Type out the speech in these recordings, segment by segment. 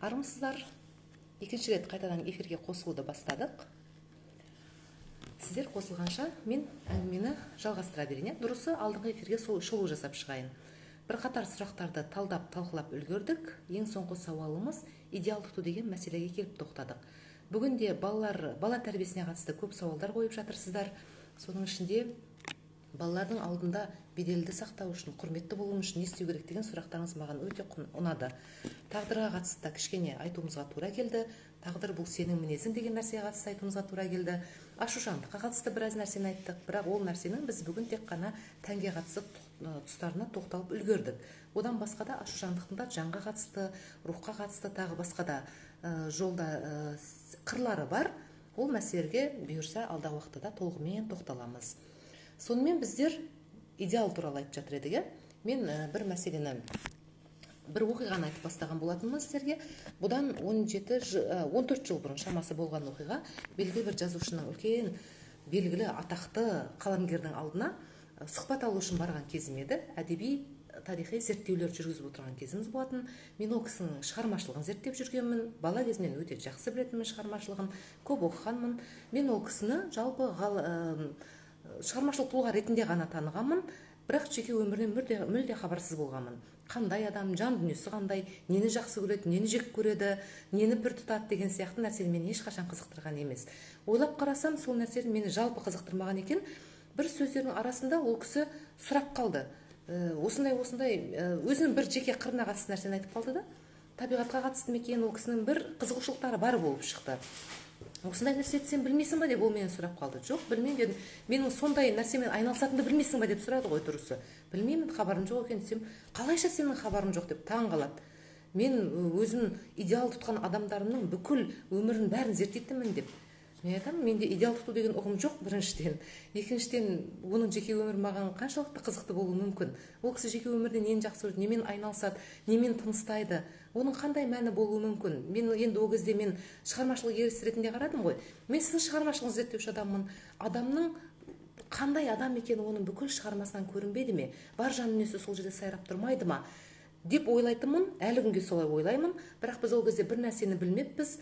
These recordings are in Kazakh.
Армысыздар. Екінші рет қайтадан эфирге қосылуды бастадық. Сіздер қосылғанша мен әңгімені жалғастыра берейін. Дұрысы алдыңғы эфирге шолу жасап шығайын. Бірқатар сұрақтарды талдап талқылап үлгердік. Ең соңғы сауалымыз идеал тұту деген мәселеге келіп тоқтадық. Бүгінде бала тәрбиесіне қатысты көп сауалдар қойып жатырсыздар. Соның ішінде балалардың алдында беделді сақтау үшін, құрметті болу үшін не істеу керек деген сұрақтарыңыз маған өте ұнады. Тағдырға қатысты кішкене айтуымызға тура келді. Тағдыр бұл сенің мінезің деген нәрсеге қатысты айтуымызға тура келді. Ашушаңдыққа қатысты біраз нәрсені айттық, бірақ ол нәрсенің біз бүгін тек қана тәнге қатысты тұстарына тоқталып үлгердік. Одан басқа да ашушаңдықтың да жанға қатысты, рухқа қатысты, тағы басқа да жолда қырлары бар. Ол мәселеге бұйырса алдағы уақытта толығымен тоқталамыз. Сонымен біздер идеал туралы айтып жатыр едік. Мен бір мәселені, бір оқиғаны айтып бастаған болатынмын сіздерге. Бұдан 14 жыл бұрын шамасы болған оқиға. Белгілі бір жазушының, үлкен белгілі атақты қаламгердің алдына сұхбат алу үшін барған кезім еді. Әдеби тарихи зерттеулер жүргізіп отырған кезіміз болатын. Мен ол кісінің шығармашылығын зерттеп жүргенмін. Бала кезімнен өте жақсы білетінмін шығармашылығын, көп оқығанмын. Мен ол кісіні жалпы шығармашылық тұлға ретінде ғана танығанмын, бірақ жеке өмірінен мүлде хабарсыз болғанмын. Қандай адам, жан дүниесі қандай, нені жақсы көреді, нені жек көреді, нені пір тұтады деген сияқты нәрсені мені ешқашан қызықтырған емес. Ойлап қарасам, сол нәрсе мені жалпы қызықтырмаған екен. Бір сөздердің арасында ол кісі сұрап қалды. Осындай өзінің бір жеке қырына қатысты нәрсені айтып қалды да. Табиғатқа қатысты екен, ол кісінің бір қызығушылықтары бар болып шықты. Осындай нәрсені сен білмейсің ба деп ол менен сұрап қалды. Жоқ, білмеймін дедім. Менің сондай нәрсемен айналысатынымды білмейсің ба деп сұрады ғой дұрысы. Білмеймін, хабарым жоқ екен десем, қалайша сенің хабарың жоқ деп таң қалады. Мен өзім идеал тұтқан адамдарымның бүкіл өмірін бәрін зерттейтінмін деп. Мен айтамын, менде идеал тұту деген ұғым жоқ біріншіден. Екіншіден, оның жеке өмірі маған қаншалықты қызықты болуы мүмкін. Ол кісі жеке өмірде нені жақсы көреді, немен айналысады, немен тыныстайды, оның қандай мәні болуы мүмкін. Мен енді ол кезде мен шығармашылық иесі ретінде қарадым ғой. Мен сіздің шығармашылығыңызды зерттеуші адаммын. Адамның қандай адам екені оның бүкіл шығармасынан көрінбейді ме? Бар жан дүниесі сол жерде сайрап тұрмайды ма? Деп ойлайтынмын, әлі күнге солай ойлаймын. Бірақ біз ол кезде бір нәрсені білмеппіз.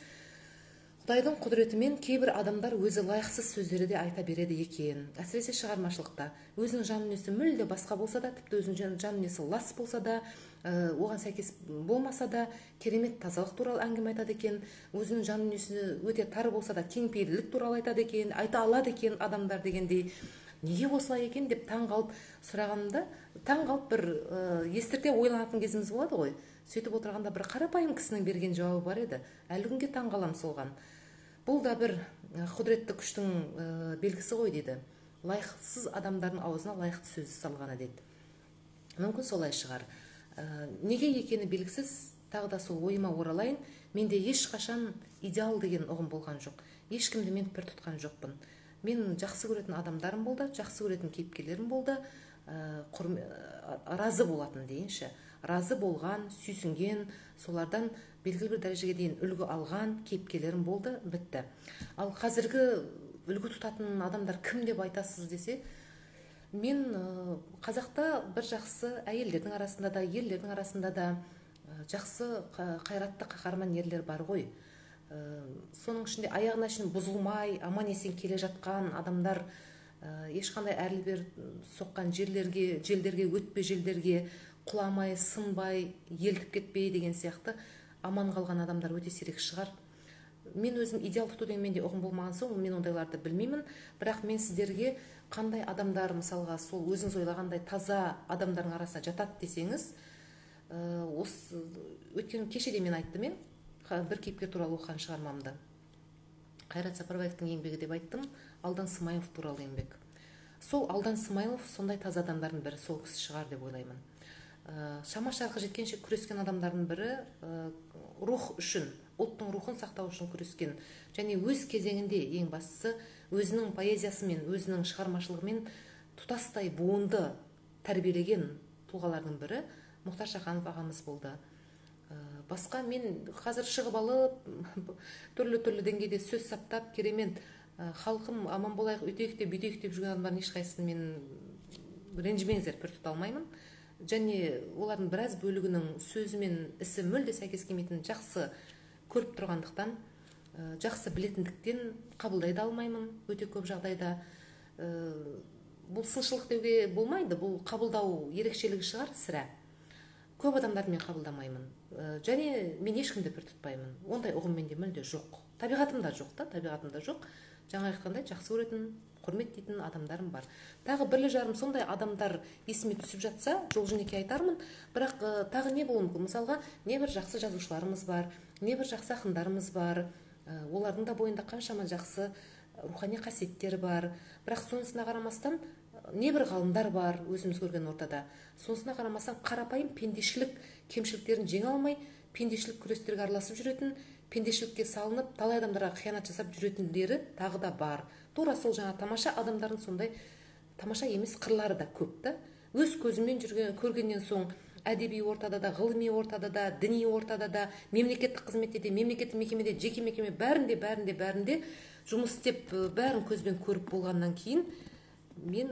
Құдайдың құдіретімен кейбір адамдар өзі лайықсыз сөздерді айта береді екен. Әсіресе шығармашылықта. Өзінің жан дүниесі мүлде басқа болса да, тіпті өзінің жан дүниесі лас болса да, оған сәйкес болмаса да, керемет тазалық туралы әңгіме айтады екен. Өзінің жан дүниесі өте тар болса да, кеңпейілділік туралы айтады екен, айта алады екен адамдар дегендей. Неге осылай екен деп таң қалып сұрағанымда, таң қалып бір естірте ойланатын кезіміз болады ғой. Сөйтіп отырғанда бір қарапайым кісінің берген жауабы бар еді. Әлі күнге таң қалам солған. Бұл да бір құдіретті күштің белгісі ғой дейді. Лайықсыз адамдардың аузына лайықты сөз салғаны деді. Мүмкін солай шығар. Неге екені белгісіз, тағы да сол ойыма оралайын. Менде ешқашан идеал деген ұғым болған жоқ. Ешкімді мен пір тұтқан жоқпын. Мен жақсы көретін адамдарым болды, жақсы көретін кейіпкерлерім болды, разы болатын дейінші. Разы болған, сүйсінген, солардан белгілі бір дәрежеге дейін үлгі алған кейіпкерлерім болды, бітті. Ал қазіргі үлгі тұтатын адамдар кім деп айтасыз десе, мен қазақта бір жақсы әйелдердің арасында да, ерлердің арасында да жақсы қайратты қаһарман ерлер бар ғой. Соның ішінде аяғына шейін бұзылмай, аман есен келе жатқан адамдар, ешқандай әрлі-бер соққан желдерге, өтпе желдерге құламай, сынбай, елтіп кетпей деген сияқты аман қалған адамдар өте сирек шығар. Мен өзім идеал тұту деген менде ұғым болмаған соң, мен ондайларды білмеймін. Бірақ мен сіздерге қандай адамдар, мысалға, сол өзіңіз ойлағандай таза адамдардың арасына жатады десеңіз, өткен кешеде мен айттым, бір кейіпкер туралы оқыған шығармамды. Қайрат Сапарбаевтың еңбегі деп айттым, Алдан Смайылов туралы еңбек. Сол Алдан Смайылов сондай таза адамдардың бірі, сол кісі шығар деп ойлаймын. Шама шарқы жеткенше күрескен адамдардың бірі, рух үшін, ұлттың рухын сақтау үшін күрескен, және өз кезеңінде ең бастысы өзінің поэзиясымен, өзінің шығармашылығымен тұтастай буынды тәрбиелеген тұлғалардың бірі Мұхтар Шаханов ағамыз болды. Басқа мен қазір шығып алып, түрлі деңгейде сөз саптап, керемет халқым аман болайық, өтейік деп, бүйтейік деп жүрген адамдардың ешқайсысын мен ренжімеңіздер, пір тұта алмаймын. Және олардың біраз бөлігінің сөзі мен ісі мүлде сәйкес келмейтін жақсы көріп тұрғандықтан, жақсы білетіндіктен қабылдай да алмаймын өте көп жағдайда. Бұл сыншылық деуге болмайды, бұл қабылдау ерекшелігі шығар сірә. Көп адамдарды мен қабылдамаймын, және мен ешкімді пір тұтпаймын. Ондай ұғым менде мүлде жоқ. Табиғатымда жоқ. Жаңа айтқандай жақсы көретін, құрметтейтін адамдарым бар. Тағы бірлі жарым сондай адамдар есіме түсіп жатса, жол-жөнекей айтармын. Бірақ тағы не болуы мүмкін? Мысалға, небір жақсы жазушыларымыз бар, небір жақсы ақындарымыз бар. Олардың да бойында қаншама жақсы рухани қасиеттер бар. Бірақ сонысына қарамастан небір ғалымдар бар өзіміз көрген ортада. Сонысына қарамастан қарапайым пендешілік кемшіліктерін жеңе алмай, пендешілік күрестерге араласып жүретін, пендешілікке салынып, талай адамдарға қиянат жасап жүретіндері тағы да бар. Тура сол жаңа тамаша адамдардың сондай тамаша емес қырлары да көп та. Өз көзіммен көргеннен соң әдеби ортада да, ғылыми ортада да, діни ортада да, мемлекеттік қызметте де, мемлекеттік мекемеде, жеке мекеме бәрінде жұмыс істеп, бәрін көзбен көріп болғаннан кейін мен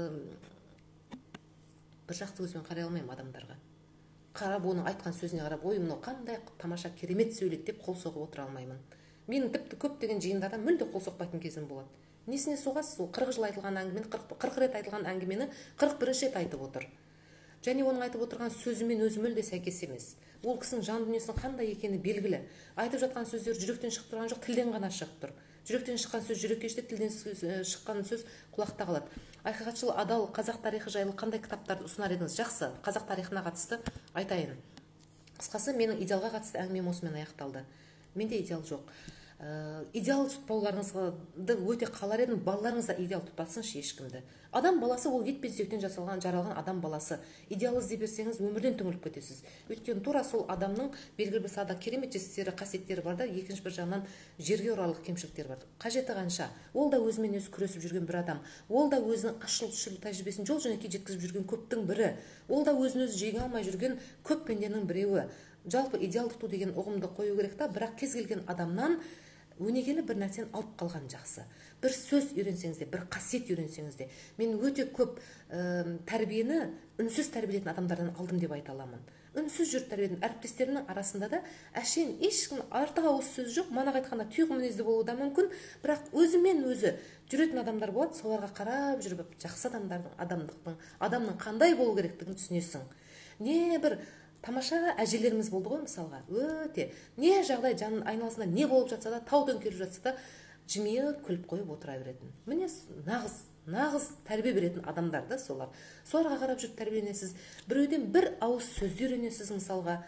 бір жақты көзбен қарай алмаймын адамдарға. Қарап, оның айтқан сөзіне қарап, ой, мынау қандай тамаша керемет сөйледі деп қол соғып отыра алмаймын. Менің тіпті көптеген жиындарда мүлде қол соқпайтын кезім болады. Несіне соғасыз? Ол 40 жыл айтылған әңгімені, 40 рет айтылған әңгімені 41-ші рет айтып отыр. Және оның айтып отырған сөзімен өзі мүлде сәйкес емес. Ол кісінің жан дүниесінің қандай екені белгілі. Айтып жатқан сөздер жүректен шығып тұрған жоқ, тілден ғана шығып тұр. Жүректен шыққан сөз жүрекке жетеді, тілден шыққан сөз құлақта қалады. Ақиқатшыл адал қазақ тарихы жайлы қандай кітаптарды ұсынар едіңіз? Жақсы, қазақ тарихына қатысты айтайын. Қысқасы, менің идеалға қатысты әңгімем осымен аяқталды. Менде идеал жоқ. Идеал тұтпауларыңызды өте қалар едім, балаларыңыз да идеал тұтпасыншы ешкімді. Адам баласы ол ет пен сүйектен жаралған адам баласы. Идеал іздей берсеңіз өмірден түңіліп кетесіз. Өйткені тура сол адамның белгілі бір салада керемет жетістіктері, қасиеттері бар да, екінші бір жағынан жерге ұрарлық кемшіліктер бар. Қажеті қанша? Ол да өзімен өзі күресіп жүрген бір адам. Ол да өзінің ашыл-шүл тәжірибесін жол-жөнекей жеткізіп жүрген көптің бірі. Ол да өзін-өзі жеңе алмай жүрген көп пенденің біреуі. Жалпы идеал тұту деген ұғымды қою керек та, бірақ кез келген адамнан өнегелі бір нәрсені алып қалған жақсы. Бір сөз үйренсеңіз де, бір қасиет үйренсеңіз де. Мен өте көп тәрбиені үнсіз тәрбиелейтін адамдардан алдым деп айта аламын. Үнсіз жүріп тәрбиелейтін әріптестерімнің арасында да әшейін ешкім артық ауыз сөз жоқ, манағы айтқанда тұйық мінезді болуы да мүмкін, бірақ өзімен өзі жүретін адамдар болады, соларға қарап жүріп жақсы адамның қандай болу керектігін түсінесің. Не бір тамаша әжелеріміз болды ғой, мысалға, өте не жағдай жанын айналасында не болып жатса да, тау төңкеріліп жатса да, жымиып күліп қойып отыра беретін. Міне нағыз тәрбие беретін адамдар да солар. Соларға қарап жүріп тәрбиеленесіз. Біреуден бір ауыз сөзді үйренесіз, мысалға.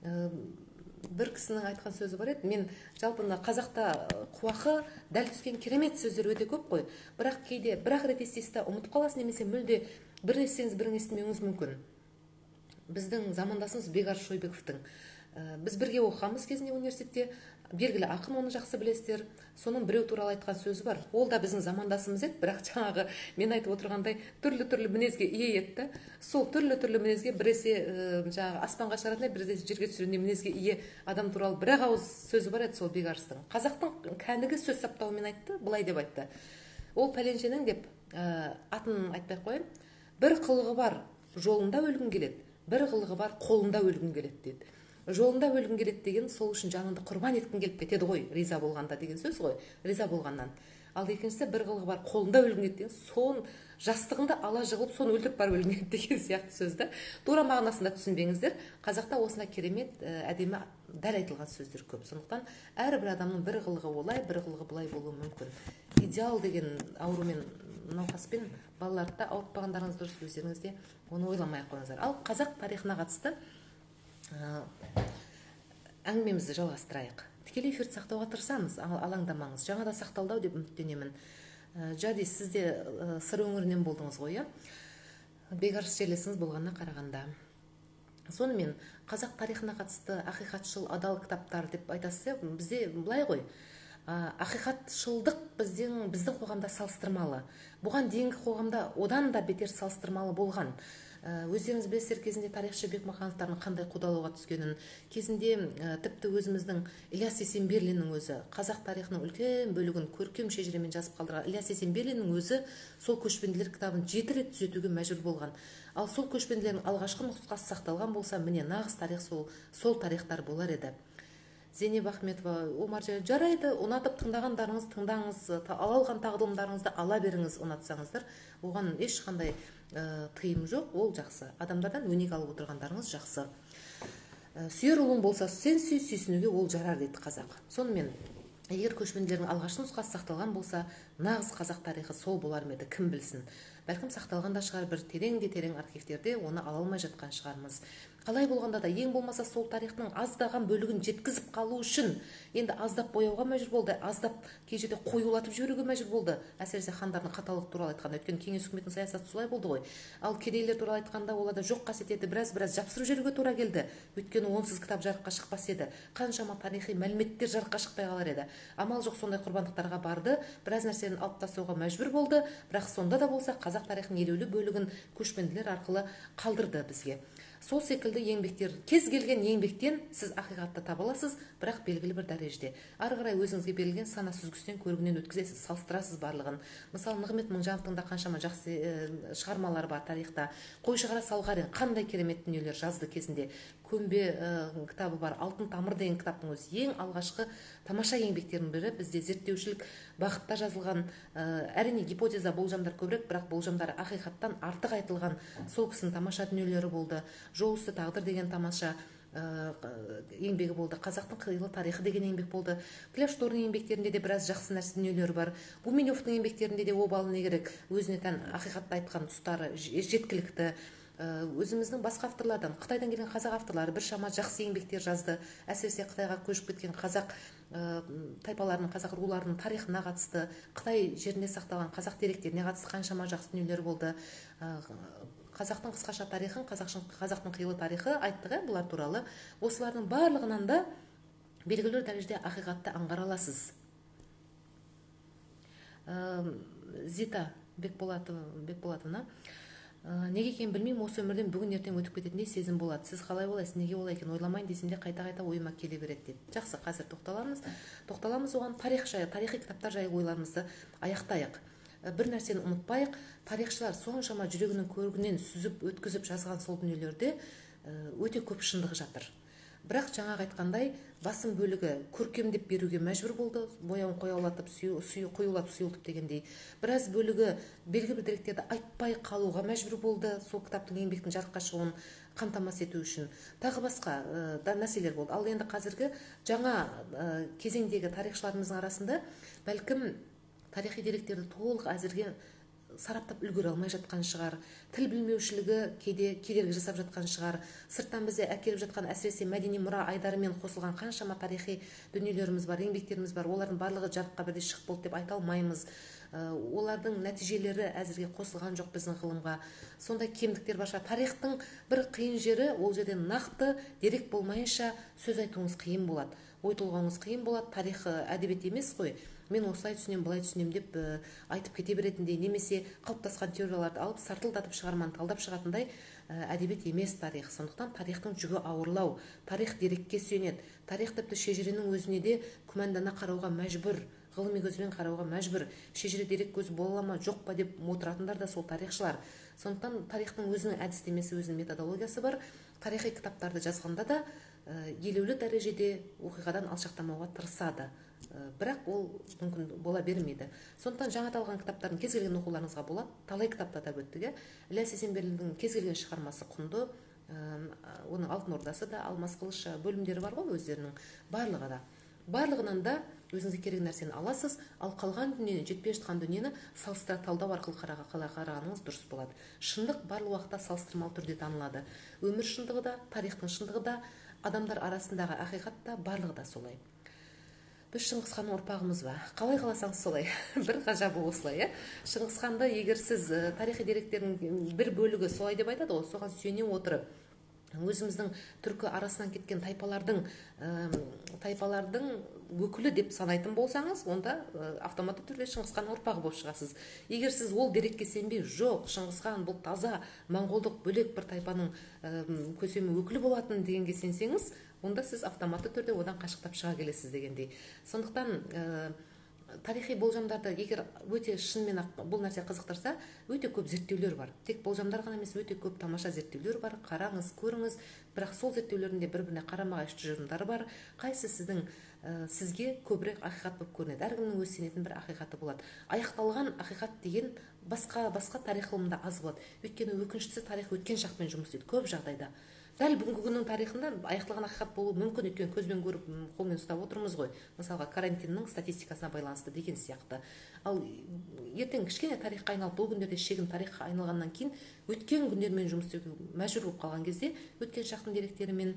Бір кісінің айтқан сөзі бар еді. Мен жалпы қазақта қуақы дәл түскен керемет сөздер өте көп қой. Бірақ кейде бір-ақ рет естесіз ұмытып қаласыз, немесе мүлде бірін естісеңіз бірін естімеуіңіз мүмкін. Біздің замандасымыз Бекарыс Шойбековтың. Біз бірге оқығанбыз кезінде университетте. Белгілі ақын, оны жақсы білесіздер. Соның біреу туралы айтқан сөзі бар. Ол да біздің замандасымыз еді, бірақ жаңағы мен айтып отырғандай түрлі мінезге ие еді. Сол түрлі мінезге біресе жаңағы аспанға шығаратындай, біресе жерге түсіргендей мінезге ие адам туралы бір-ақ ауыз сөзі бар еді сол Бекарыстың. Қазақтың кәнігі сөз саптауымен айтты, былай деп айтты. Ол пәленшенің деп атын айтпай қояйын. Бір қылығы бар, жолында өлгің келеді. Бір қылығы бар, қолында өлгің келеді деді. Жолында өлгің келеді деген сол үшін жаныңды құрбан еткің келіп кетеді ғой, риза болғанда деген сөз ғой, риза болғаннан. Ал екіншісі бір қылығы бар, қолында өлгің келеді деген, сон жастығында ала жығылып, соны өлтіріп барып өлгің келеді деген сияқты сөзді. Тура мағынасында түсінбеңіздер. Қазақта осындай керемет, әдемі, дәл айтылған сөздер көп. Сондықтан әрбір адамның бір қылығы олай, бір қылығы былай болуы мүмкін. Идеал деген аурумен, науқаспен балаларды да ауыртпағандарыңыз дұрыс, өздеріңізде оны ойламай-ақ қойыңыздар. Ал қазақ тарихына қатысты әңгімемізді жалғастырайық. Тікелей эфирді сақтауға тырысамыз, алаңдамаңыз. Жаңа да сақталды деп үміттенемін. Жади, сіз де сыр өңірінен болдыңыз ғой, Бекарыс жерлесіңіз болғанына қарағанда. Сонымен қазақ тарихына қатысты ақиқатшыл, адал кітаптар деп айтасыз, бізде былай ғой. Ақиқатшылдық біздің қоғамда салыстырмалы. Бұған дейінгі қоғамда одан да бетер салыстырмалы болған. Өздеріңіз білесіздер, кезінде тарихшы Бекмахановтардың қандай қудалауға түскенін, кезінде тіпті өзіміздің Ілияс Есенберлиннің өзі қазақ тарихының үлкен бөлігін көркем шежіремен жазып қалдырған Ілияс Есенберлиннің өзі сол көшпенділер кітабын 7 рет түзетуге мәжбүр болған. Ал сол көшпенділердің алғашқы нұсқасы сақталған болса, міне нағыз тарих сол тарихтар болар еді. Зейнеп Ахметова, Омаржан, жарайды, ұнатып тыңдағандарыңыз тыңдаңыз, ала алған тағылымдарыңызды ала беріңіз, ұнатсаңыздар. Оған ешқандай тыйым жоқ, ол жақсы. Адамдардан өнеге алып отырғандарыңыз жақсы. Сүйер ұлың болса, сен сүй, сүйсінуге ол жарар дейді қазақ. Сонымен, егер көшпенділердің алғашқы нұсқасы сақталған болса, нағыз қазақ тарихы сол болар ма еді, кім білсін. Бәлкім сақталған да шығар, бір терең архивтерде оны ала алмай жатқан шығармыз. Қалай болғанда да ең болмаса сол тарихтың аздаған бөлігін жеткізіп қалу үшін енді аздап бояуға мәжбүр болды, аздап кей жерде қоюлатып жіберуге мәжбүр болды. Әсіресе хандардың қаталдығы туралы айтқанда, өйткені кеңес үкіметінің саясаты солай болды ғой. Ал кедейлер туралы айтқанда оларда жоқ қасиеттерді біраз жапсырып жіберуге тура келді. Өйткені онсыз кітап жарыққа шықпас еді. Қаншама тарихи мәліметтер жарыққа шықпай қалар еді. Амал жоқ, сондай құрбандықтарға барды, біраз нәрсені алып тастауға мәжбүр болды, бірақ сонда да болса қазақ тарихының елеулі бөлігін көшпенділер арқылы қалдырды бізге. Сол секілді еңбектер, кез келген еңбектен сіз ақиқатты таба аласыз, бірақ белгілі бір дәрежеде. Ары қарай өзіңізге берілген сана сүзгісінен көрігінен өткізесіз, салыстырасыз барлығын. Мысалы, Нығмет Мыңжановтың да қаншама жақсы шығармалары бар тарихта. Қойшығара Салғарин қандай керемет дүниелер жазды кезінде. Көмбе кітабы бар, Алтын тамыр деген кітаптың өзі ең алғашқы тамаша еңбектердің бірі. Бізде зерттеушілік бағытта жазылған, әрине гипотеза, болжамдар көбірек, бірақ болжамдар ақиқаттан артық айтылған сол кісінің тамаша дүниелері болды. Жол үсті тағдыр деген тамаша еңбегі болды. Қазақтың қилы тарихы деген еңбек болды. Кляшторның еңбектерінде де біраз жақсы нәрсе дүниелері бар. Гуменевтің еңбектерінде де обалы не керек, өзіне тән ақиқатты айтқан тұстары жеткілікті. Өзіміздің басқа авторлардан, Қытайдан келген қазақ авторлары біршама жақсы еңбектер жазды. Әсіресе Қытайға көшіп кеткен қазақ тайпаларының, қазақ руларының тарихына қатысты, Қытай жерінде сақталған қазақ деректеріне қатысты қаншама жақсы дүниелер болды. Қазақтың қысқаша тарихын, қазақтың қилы тарихы айттық, бұлар туралы. Осылардың барлығынан да белгілі дәрежеде ақиқатты аңғара аласыз. Зита Бекболатовна, неге екенін білмеймін, осы өмірден бүгін ертең өтіп кететіндей сезім болады. Сіз қалай олайсыз, неге олай екен ойламайын десем де қайта ойыма келе береді дейді. Жақсы, қазір тоқталамыз оған, тарихи кітаптар жайлы ойларымызды аяқтайық. Бір нәрсені ұмытпайық, тарихшылар соншама жүрегінің көрігінен сүзіп өткізіп жазған сол дүниелерде өте көп шындығы жатыр. Бірақ жаңағы айтқандай, басым бөлігі көркемдеп беруге мәжбүр болды, бояуын қояулатып, қоюлатып, сұйылтып дегендей. Біраз бөлігі белгілі бір деректерді айтпай қалуға мәжбүр болды, сол кітаптың еңбектің жарыққа шығуын қамтамасыз ету үшін. Тағы басқа да мәселелер болды. Ал енді қазіргі жаңа кезеңдегі тарихшыларымыздың арасында бәлкім тарихи деректерді толық әзірге сараптап үлгере алмай жатқан шығар, тіл білмеушілігі кейде кедергі жасап жатқан шығар, сырттан бізде әкеліп жатқан әсіресе мәдени мұра айдарымен қосылған қаншама тарихи дүниелеріміз бар, еңбектеріміз бар, олардың барлығы жарыққа бірдей шығып болды деп айта алмаймыз. Олардың нәтижелері әзірге қосылған жоқ біздің ғылымға. Сондай кемдіктер бар. Тарихтың бір қиын жері, ол жерде нақты дерек болмайынша сөз айтуыңыз қиын болады, ой толғауыңыз қиын болады. Тарих әдебиет емес қой. Мен осылай түсінем, былай түсінем деп айтып кете беретіндей, немесе қалыптасқан теорияларды алып сартылдатып шығарманы талдап шығатындай әдебиет емес тарих. Сондықтан тарихтың жүгі ауырлау, тарих дерекке сүйенеді. Тарих тіпті шежіренің өзіне де күмәндана қарауға мәжбүр, ғылыми көзбен қарауға мәжбүр. Шежіре дерек көзі бола ма, жоқ па деп отыратындар да сол тарихшылар. Сондықтан тарихтың өзінің әдістемесі, өзінің методологиясы бар. Тарихи кітаптарды жазғанда да елеулі дәрежеде оқиғадан алшақтамауға тырысады. Бірақ ол мүмкін бола бермейді. Сондықтан жаңа аталған кітаптардың кез келген оқуларыңызға болады. Талай кітапта да өттіге. Ілияс Есенберлиннің кез келген шығармасы құнды. Оның Алтын Ордасы да, Алмас Қылыш бөлімдері бар ғой өздерінің. Барлығынан да өзіңізге керек нәрсені аласыз, ал қалған дүниені, жетпей жатқан дүниені салыстыра талдау арқылы қарағаныңыз дұрыс болады. Шындық барлық уақытта салыстырмалы түрде танылады. Өмір шындығы да, тарихтың шындығы да, адамдар арасындағы ақиқат та, барлығы да солай. Біз Шыңғысханның ұрпағымыз ба? Қалай қаласаңыз солай. Бір ғажабы осылай. Шыңғысханды егер сіз тарихи деректердің бір бөлігі солай деп айтады ғой, соған сүйене отырып, өзіміздің түркі арасынан кеткен тайпалардың өкілі деп санайтын болсаңыз, онда автоматты түрде Шыңғысханның ұрпағы болып шығасыз. Егер сіз ол дерекке сенбей, жоқ, Шыңғысхан бұл таза моңғолдық бөлек бір тайпаның көсемі өкілі болатын дегенге сенсеңіз, онда сіз автоматты түрде одан қашықтап шыға келесіз дегендей. Сондықтан тарихи болжамдарды егер өте шынымен ақ бұл нәрсе қызықтырса, өте көп зерттеулер бар. Тек болжамдар ғана емес, өте көп тамаша зерттеулер бар. Қараңыз, көріңіз. Бірақ сол зерттеулердің де бір-біріне қарама-қайшы тұжырымдары бар. Қайсы сізге көбірек ақиқат болып көрінеді. Әркімнің өз сенетін бір ақиқаты болады. Аяқталған ақиқат деген басқа тарих ғылымында аз болады. Өйткені өкініштісі тарих өткен шақпен жұмыс істейді көп жағдайда. Дәл бүгінгі күннің тарихында аяқталған ақиқат болуы мүмкін, өйткені көзбен көріп, қолмен ұстап отырмыз ғой. Мысалға, карантиннің статистикасына байланысты деген сияқты. Ал ертең кішкене тарихқа айналып, бұл күндерде шегін тарихқа айналғаннан кейін өткен күндермен жұмыс істеуге мәжбүр болып қалған кезде, өткен шақтың деректерімен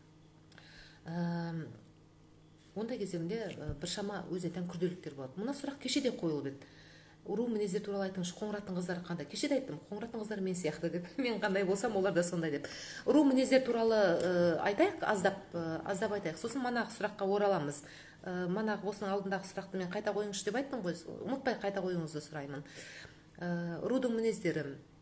ондай кездерінде біршама өзіне тән күрделіліктер болады. Мына сұрақ кешеде қойылып еді. Ру мінездер туралы айтыңызшы, Қоңыраттың қыздары қандай? Кешеде айттым, Қоңыраттың қыздары мен сияқты деп. Мен қандай болсам, олар да сондай деп. Ру мінездер туралы айтайық, аздап айтайық. Сосын манағы сұраққа ораламыз. Манағы осының алдындағы сұрақты мен қайта қойыңызшы деп айттым ғой. Ұмытпай қайта қойыңызды сұраймын. Рудың мінездері.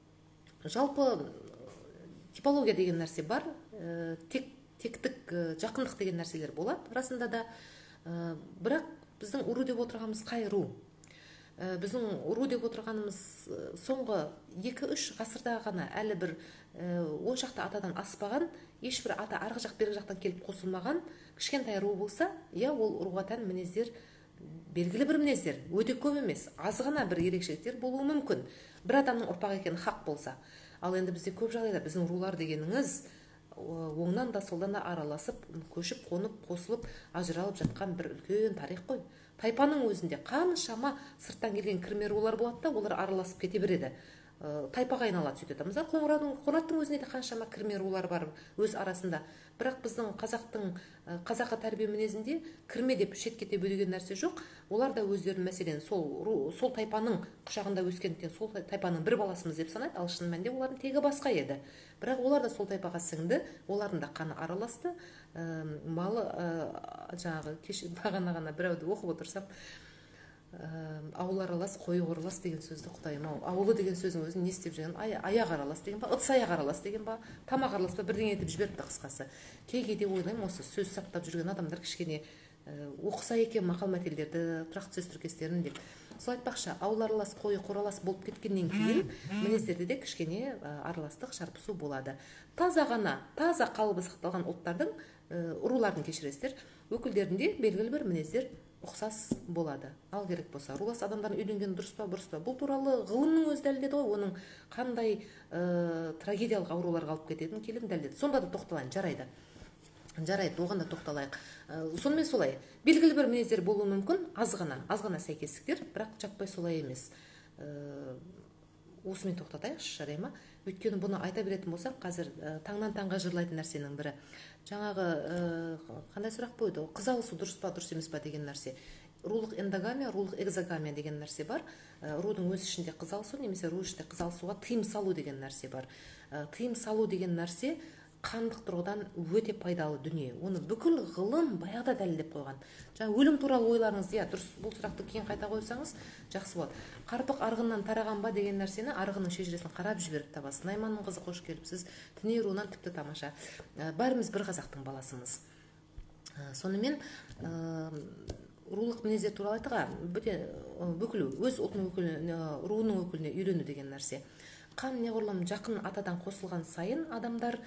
Жалпы типология деген нәрсе бар. Тектік, жақындық деген нәрселер болады. Расында да, бірақ біздің ру деп отырғанымыз қай ру? Біздің ру деп отырғанымыз соңғы 2-3 ғасырда ғана әлі бір он шақты атадан аспаған, ешбір ата арғы жақ бергі жақтан келіп қосылмаған кішкентай ру болса, ол руға тән мінездер, белгілі бір мінездер, өте көп емес, аз ғана бір ерекшеліктер болуы мүмкін. Бір адамның ұрпағы екені хақ болса. Ал енді бізде көп жағдайда біздің рулар дегеніңіз оңнан да солдан да араласып, көшіп, қонып, қосылып, ажыралып жатқан бір үлкен тарих қой. Тайпаның өзінде қаншама сырттан келген кірме рулар болады да, олар араласып кете береді. Тайпаға айналады сөйтеді. Мысалы, Қоңыраттың өзінде де қаншама кірме рулар бар өз арасында. Бірақ біздің қазақы тәрбие мінезінде кірме деп шеткете бөлеген нәрсе жоқ. Олар да өздерін, мәселен, сол тайпаның құшағында өскендіктен сол тайпаның бір баласымыз деп санайды, ал шын мәнінде олардың тегі басқа еді. Бірақ олар да сол тайпаға сіңді, олардың да қаны араласты. Малы жаңағы бағана ғана біреуді оқып отырсам, ауыл аралас, қойы құрылас деген сөзді құдайым ау. Ауылы деген сөздің өзін не істеп жүрген? Аяқ аралас деген ба, ыдыс аяқ аралас деген ба, тамақ аралас па, бірдеңе етіп жіберіпті қысқасы. Кейде ойлаймын, осы сөз сақтап жүрген адамдар кішкене оқыса екен мақал мәтелдерді, тұрақты сөз тіркестерін деп. Сол айтпақшы, ауыл аралас, қойы құралас болып кеткеннен кейін мінездерде де кішкене араластық, шарпысу болады. Таза қалыбы сақталған ұлттардың, рулардың, кешіресіздер, өкілдерінде белгілі бір мінездер ұқсас болады. Ал керек болса, рулас адамдардың үйленгені дұрыс па, бұрыс па? Бұл туралы ғылымның өзі дәлелдеді ғой, оның қандай трагедиялық ауруларға алып кететінін келін дәлелдеді. Сонда да тоқталайын, жарайды, оған да тоқталайық. Сонымен солай, белгілі бір мінездер болуы мүмкін, аз ғана сәйкестіктер, бірақ жаппай солай емес. Осымен тоқтатайықшы, жарай ма? Өйткені бұны айта беретін болсақ, қазір таңнан таңға жырлайтын нәрсенің бірі. Жаңағы қандай сұрақ қойды? Қыз алысу дұрыс па, дұрыс емес па деген нәрсе. Рулық эндогамия, рулық экзогамия деген нәрсе бар. Рудың өз ішінде қыз алысу, немесе ру ішінде қыз алысуға тыйым салу деген нәрсе бар. Тыйым салу деген нәрсе қандық тұрғыдан өте пайдалы дүние. Оны бүкіл ғылым баяғыда дәлелдеп қойған. Жаңа өлім туралы ойларыңыз, дұрыс, бұл сұрақты кейін қайта қойсаңыз жақсы болады. Қарпық арғыннан тараған ба деген нәрсені арғынның шежіресін қарап жіберіп табасыз. Найманның қызы қош келіпсіз, Тіней руынан тіпті тамаша. Бәріміз бір қазақтың баласымыз. Сонымен рулық мінездер туралы айтыға, бүкіл өз ұлтының өкіліне, руының өкіліне үйрену деген нәрсе. Қан неғұрлым жақын атадан қосылған сайын адамдар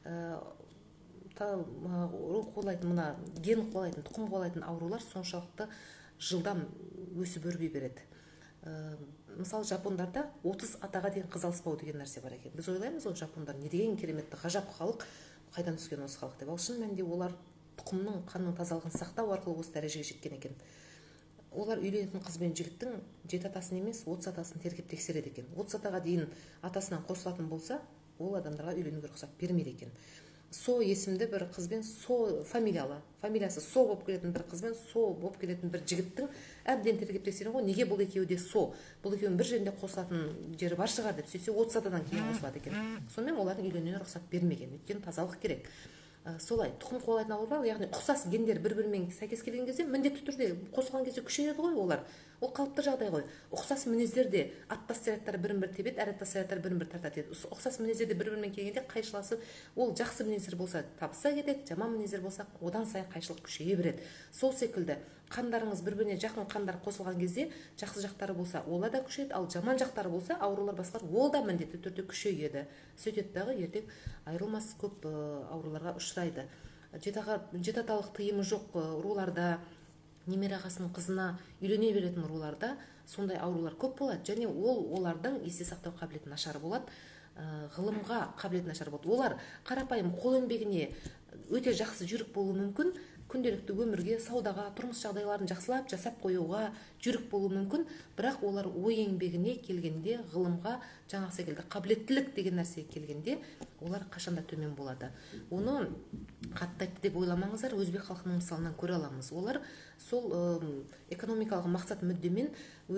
ген қуалайтын, тұқым қуалайтын аурулар соншалықты жылдам өсіп өрбей береді. Мысалы, жапондарда 30 атаға дейін қыз алыспау деген нәрсе бар екен. Біз ойлаймыз, ол жапондар не деген кереметті ғажап халық, қайдан түскен осы халық деп. Ал шын мәнінде олар тұқымның, қанның тазалығын сақтау арқылы осы дәрежеге жеткен екен. Олар үйленетін қыз бен жігіттің 7 атасын емес, 30 атасын тергеп тексереді екен. 30 атаға дейін атасынан қосылатын болса, ол адамдарға үйленуге рұқсат бермейді екен. Со есімді бір қызбен, фамилиясы Со болып келетін бір қызбен, Со болып келетін бір жігіттің әбден тергеп тексерген ғой, неге бұл екеуі де Со, бұл екеуінің бір жерінде қосылатын жері бар шығар деп сөйтсе 30 атадан кейін қосылады екен. Сонымен олардың үйленуіне рұқсат бермеген, өйткені тазалық керек. Солай, тұқым қуалайтын аурулар, яғни ұқсас гендер бір-бірімен сәйкес келген кезде, міндетті түрде қосылған кезде күшейеді ғой олар. ол қалыпты жағдай ғой. Ұқсас мінездерде аттас зарядтар бірін-бірі тебеді, әраттас зарядтар бірін-бірі тартады. Ұқсас мінездерде бір-бірімен келгенде қайшыласып, ол жақсы мінездер болса табыса кетеді, жаман мінездер болса одан сайын қайшылық күшейе береді. Сол секілді қандарыңыз бір-біріне жақын қандар қосылған кезде жақсы жақтары болса олар да күшейеді, ал жаман жақтары болса аурулар басқалар ол да міндетті түрде күшейеді. Сөйтеді дағы ертең айырылмас көп ауруларға ұшырайды. Жеті аталық тыйымы жоқ руларда, немере ағасының қызына үйлене беретін руларда сондай аурулар көп болады, және олардың есте сақтау қабілеті нашар болады, ғылымға қабілеті нашар болады. Олар қарапайым қол еңбегіне өте жақсы жүрік болуы мүмкін, күнделікті өмірге, саудаға, тұрмыс жағдайларын жақсылап жасап қоюға жүрік болуы мүмкін, бірақ олар ой еңбегіне келгенде, ғылымға, жаңағы секілді қабілеттілік деген нәрсеге келгенде олар қашанда төмен болады. Оны қатты айтты деп ойламаңыздар, өзбек халқының мысалынан көре аламыз. Олар сол экономикалық мақсат мүддемен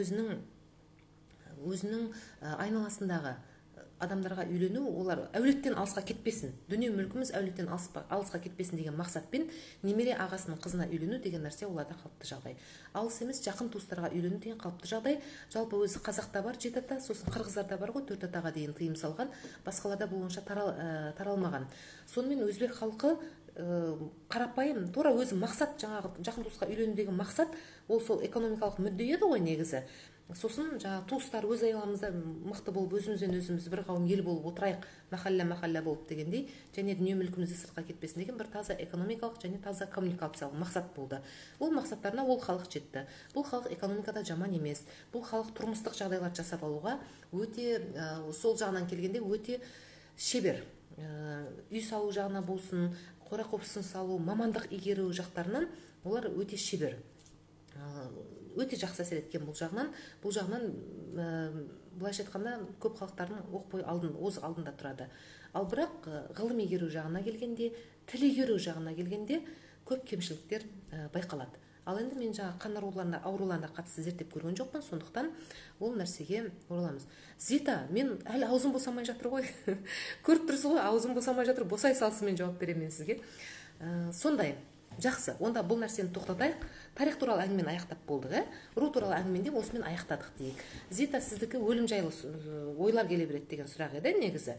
өзінің айналасындағы адамдарға үйлену, олар әулеттен алысқа кетпесін, дүние мүлкіміз әулеттен алысқа кетпесін деген мақсатпен немере ағасының қызына үйлену деген нәрсе оларда қалыпты жағдай. Алыс емес, жақын туыстарға үйлену деген қалыпты жағдай. Жалпы өзі қазақта бар 7 ата, сосын қырғыздарда бар ғой 4 атаға дейін тыйым салған, басқаларда болғанша таралмаған. Сонымен өзбек халқы қарапайым, тура өзі мақсат, жаңағы жақын туысқа үйлену деген мақсат, ол сол экономикалық мүдде еді ғой негізі. Сосын жаңағы туыстар өз айналамызда мықты болып, өзімізден өзіміз бір қауым ел болып отырайық, махалла болып дегендей, және дүние мүлкімізде сыртқа кетпесін деген бір таза экономикалық және таза коммуникациялық мақсат болды. Ол мақсаттарына ол халық жетті. Бұл халық экономикада жаман емес. Бұл халық тұрмыстық жағдайлар жасап алуға өте, сол жағынан келгенде өте шебер. Үй салу жағына болсын, қора-қопсын салу, мамандық игеру жақтарынан олар өте шебер. Өте жақсы әсер еткен бұл жағынан былайша айтқанда көп халықтардың оз алдында тұрады. Ал бірақ ғылым игеру жағына келгенде, тіл игеру жағына келгенде көп кемшіліктер байқалады. Ал енді мен жаңа қан ауруларына қатысты зерттеп көрген жоқпын, сондықтан ол нәрсеге ораламыз. Зита, мен әлі аузым босамай жатыр ғой. Көріп тұрсыз ғой, аузым босамай жатыр, босай салсын мен жауап беремін сізге. Сондай. Жақсы, онда бұл нәрсені тоқтатайық. Тарих туралы әңгімені аяқтап болдық, ру туралы әңгімені осымен аяқтадық дейік. Зита, сіздікі өлім жайлы ойлар келе береді деген сұрақ еді негізі.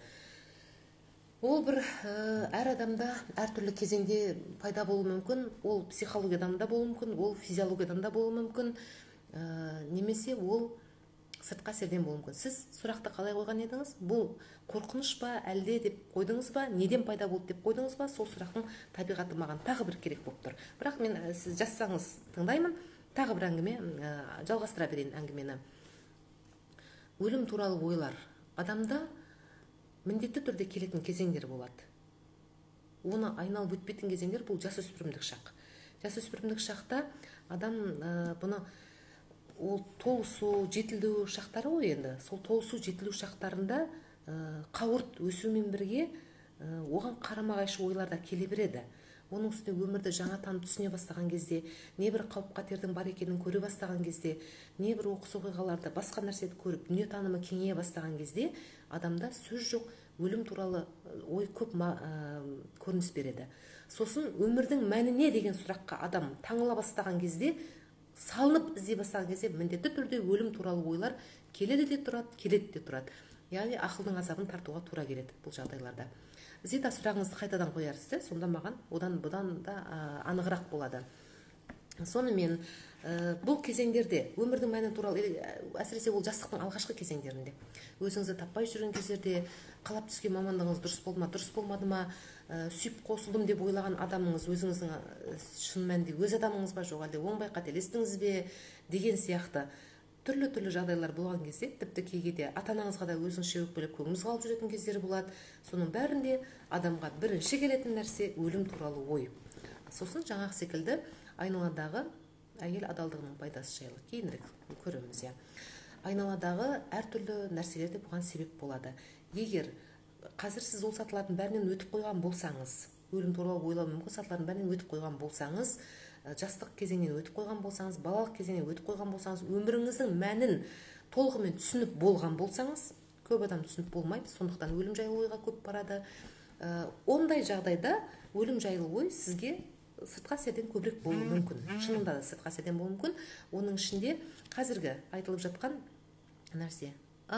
Ол бір әр адамда әртүрлі кезеңде пайда болуы мүмкін, ол психологиядан да болуы мүмкін, ол физиологиядан да болуы мүмкін, немесе ол сыртқа әсерден болуы мүмкін. Сіз сұрақты қалай қойған едіңіз? Бұл қорқыныш па, әлде деп қойдыңыз ба, неден пайда болды деп қойдыңыз ба? Сол сұрақтың табиғаты маған тағы бір керек болып тұр. Бірақ мен сіз жазсаңыз тыңдаймын, тағы бір әңгіме, жалғастыра берейін әңгімені. Өлім туралы ойлар адамда міндетті түрде келетін кезеңдер болады. Оны айналып өтпейтін кезеңдер бұл жасөспірімдік шақ. Жасөспірімдік шақта адам бұны ол толысу, жетілу шақтары ғой енді. Сол толысу, жетілу шақтарында қауырт өсумен бірге оған қарама-қайшы ойлар да келе береді. Оның үстіне өмірді жаңа танып түсіне бастаған кезде, не бір қауіп-қатердің бар екенін көре бастаған кезде, не бір оқыс оқиғаларды, басқа нәрсені көріп, дүние танымы кеңейе бастаған кезде адамда сөз жоқ, өлім туралы ой көп көрініс береді. Сосын өмірдің мәніне деген сұраққа адам таңыла бастаған кезде, салынып іздей бастаған кезде міндетті түрде өлім туралы ойлар келеді де тұрады. Яғни ақылдың азабын тартуға тура келеді бұл жағдайларда. Зита, сұрағыңызды қайтадан қоярсыз, сонда маған бұдан да анығырақ болады. Сонымен бұл кезеңдерде өмірдің мәні туралы, әсіресе ол жастықтың алғашқы кезеңдерінде, өзіңізді таппай жүрген кездерде, қалап түскен мамандығыңыз дұрыс болды ма, дұрыс болмады ма, сүйіп қосылдым деп ойлаған адамыңыз өзіңіздің шын мәнінде өз адамыңыз ба, жоқ әлде оңбай қателестіңіз бе деген сияқты түрлі жағдайлар болған кезде, тіпті кейде ата-анаңызға да өзіңізше өкпелеп көңіліңіз қалып жүретін кездер болады. Соның бәрінде адамға бірінші келетін нәрсе өлім туралы ой. Сосын жаңағы секілді айналадағы әйел адалдығының пайдасы жайлы кейінірек көреміз. Айналадағы әртүрлі нәрселер де бұған себеп болады. Егер қазір сіз ол сатылардың бәрінен өтіп қойған болсаңыз, өлім туралы ойлау мүмкін сатылардың бәрінен өтіп қойған болсаңыз, жастық кезеңнен өтіп қойған болсаңыз, балалық кезеңнен өтіп қойған болсаңыз, өміріңіздің мәнін толығымен түсініп болған болсаңыз, көп адам түсініп болмайды, сондықтан өлім жайлы ойға көп барады. Ондай жағдайда өлім жайлы ой сізге сыртқы әсерден көбірек болуы мүмкін. Шынында да сыртқы әсерден болуы мүмкін. Оның ішінде қазіргі айтылып жатқан нәрсе.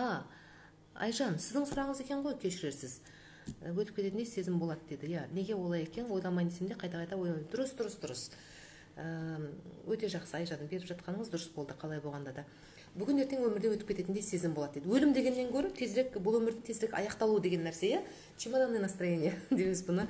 Айжан, сіздің сұрағыңыз екен ғой, кешірерсіз. Өтіп кететіндей сезім болады деді. Неге олай екен, ойламайын десем де қайта-қайта ойлаймын. Дұрыс. Өте жақсы, Айжан, беріп жатқаныңыз дұрыс болды, қалай болғанда да. Бүгін ертең өмірде өтіп кететіндей сезім болады дейді. Өлім дегеннен гөрі тезірек, бұл өмірдің тезірек аяқталуы деген нәрсе, чемоданное настроение дейміз бұны.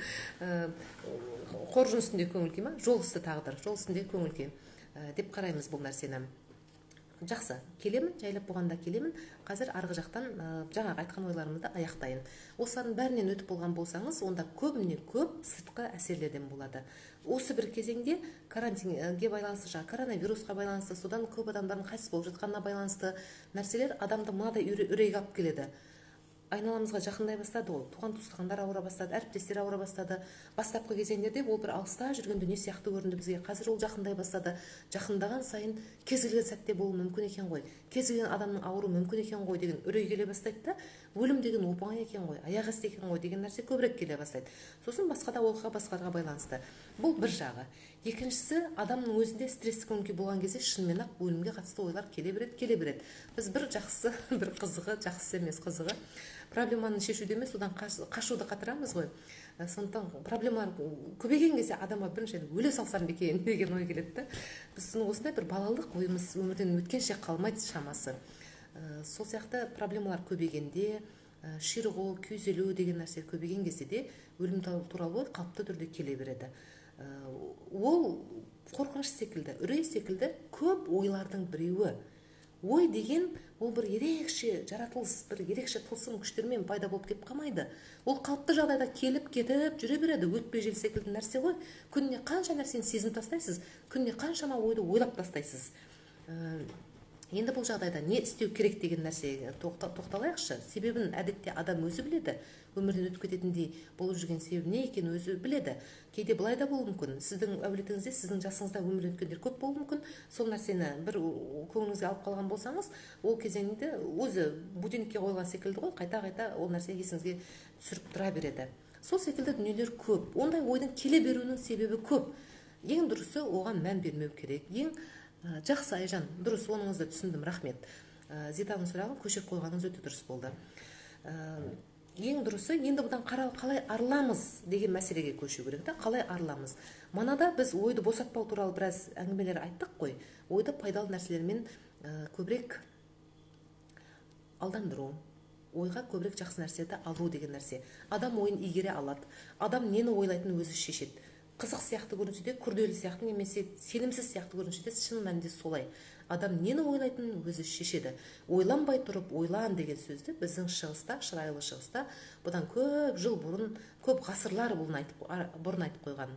Қоржын үстінде көңіл күй ма? Жол үсті тағдыр, жол үстінде көңіл күй деп қараймыз бұл нәрсені. Жақсы, келемін, жайлап болғанда келемін. Қазір арғы жақтан жаңағы айтқан ойларымды аяқтайын. Осылардың бәрінен өтіп болған болсаңыз, онда көбіне көп сыртқы әсерлерден болады. Осы бір кезеңде карантинге байланысты, коронавирусқа байланысты, содан көп адамдардың қайтыс болып жатқанына байланысты нәрселер адамды мынадай үрейге алып келеді. Айналамызға жақындай бастады ғой, туған туысқандар ауыра бастады, әріптестер ауыра бастады. Бастапқы кезеңдерде ол бір алыста жүрген дүние сияқты көрінді бізге. Қазір ол жақындай бастады. Жақындаған сайын кез келген сәтте болуы мүмкін екен ғой, кез келген адамның ауыру мүмкін екен ғой деген үрей келе бастайды да, өлім деген оп-оңай екен ғой, аяқ асты екен ғой деген нәрсе көбірек келе бастайды. Сосын басқа да оқиға басқаға байланысты. Бұл бір жағы. Екіншісі, адамның өзінде стресстік көңіл күй болған кезде шынымен-ақ өлімге қатысты ойлар келе береді. Біз бір жақсы, бір қызығы, жақсысы емес қызығы, проблеманы шешуде емес, содан қашуды қатырамыз ғой. Сондықтан проблемалар көбейген кезде адамға бірінші өле салсам екен деген ой келеді. Біз осындай бір балалық ойымыз өмірден өткенше қалмайды шамасы. Сол сияқты проблемалар көбейгенде, ширығу, күйзелу деген нәрсе көбейген кезде де өлім туралы ой қалыпты түрде келе береді. Ол қорқыныш секілді, үрей секілді көп ойлардың біреуі. Ой деген ол бір ерекше жаратылыс, бір ерекше тылсым күштермен пайда болып кеп қалмайды. Ол қалыпты жағдайда келіп кетіп жүре береді, өтпе жел секілді нәрсе ғой. Күніне қанша нәрсені сезініп тастайсыз, күніне қаншама ойды ойлап тастайсыз. Енді бұл жағдайда не істеу керек деген нәрсеге тоқталайықшы. Себебін әдетте адам өзі біледі. Өмірден өтіп кететіндей болып жүрген себебі не екенін өзі біледі. Кейде былай да болуы мүмкін. Сіздің әулетіңізде, сіздің жасыңызда өмірден өткендер көп болуы мүмкін. Сол нәрсені бір көңіліңізге алып қалған болсаңыз, ол кезеңде өзі будильникке қойған секілді ғой, қайта-қайта ол нәрсе есіңізге түсіріп тұра береді. Сол секілді дүниелер көп. Ондай ойдың келе беруінің себебі көп. Ең дұрысы оған мән бермеу керек. Жақсы, Айжан, дұрыс, оныңызды түсіндім, рахмет. Зитаның сұрағын көшіріп қойғаныңыз өте дұрыс болды. Ең дұрысы, енді бұдан қалай арыламыз деген мәселеге көшу керек та, қалай арыламыз. Манада біз ойды босатпау туралы біраз әңгімелер айттық қой. Ойды пайдалы нәрселермен көбірек алдандыру, ойға көбірек жақсы нәрсені алу деген нәрсе. Адам ойын игере алады. Адам нені ойлайтынын өзі шешеді. Қызық сияқты көрінсе де, күрделі сияқты немесе сенімсіз сияқты көрінсе де, шын мәнінде солай. Адам нені ойлайтынын өзі шешеді. Ойланбай тұрып ойлан деген сөзді біздің шығыста, шырайлы шығыста, бұдан көп жыл бұрын, көп ғасырлар бұрын айтып қойған.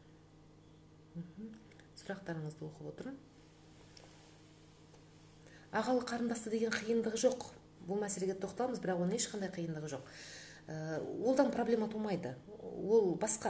Сұрақтарыңызды оқып отырмын. Ағалы қарындасты деген қиындығы жоқ. Бұл мәселеге тоқталамыз, бірақ оның ешқандай қиындығы жоқ. Олдан проблема тумайды. Ол басқа.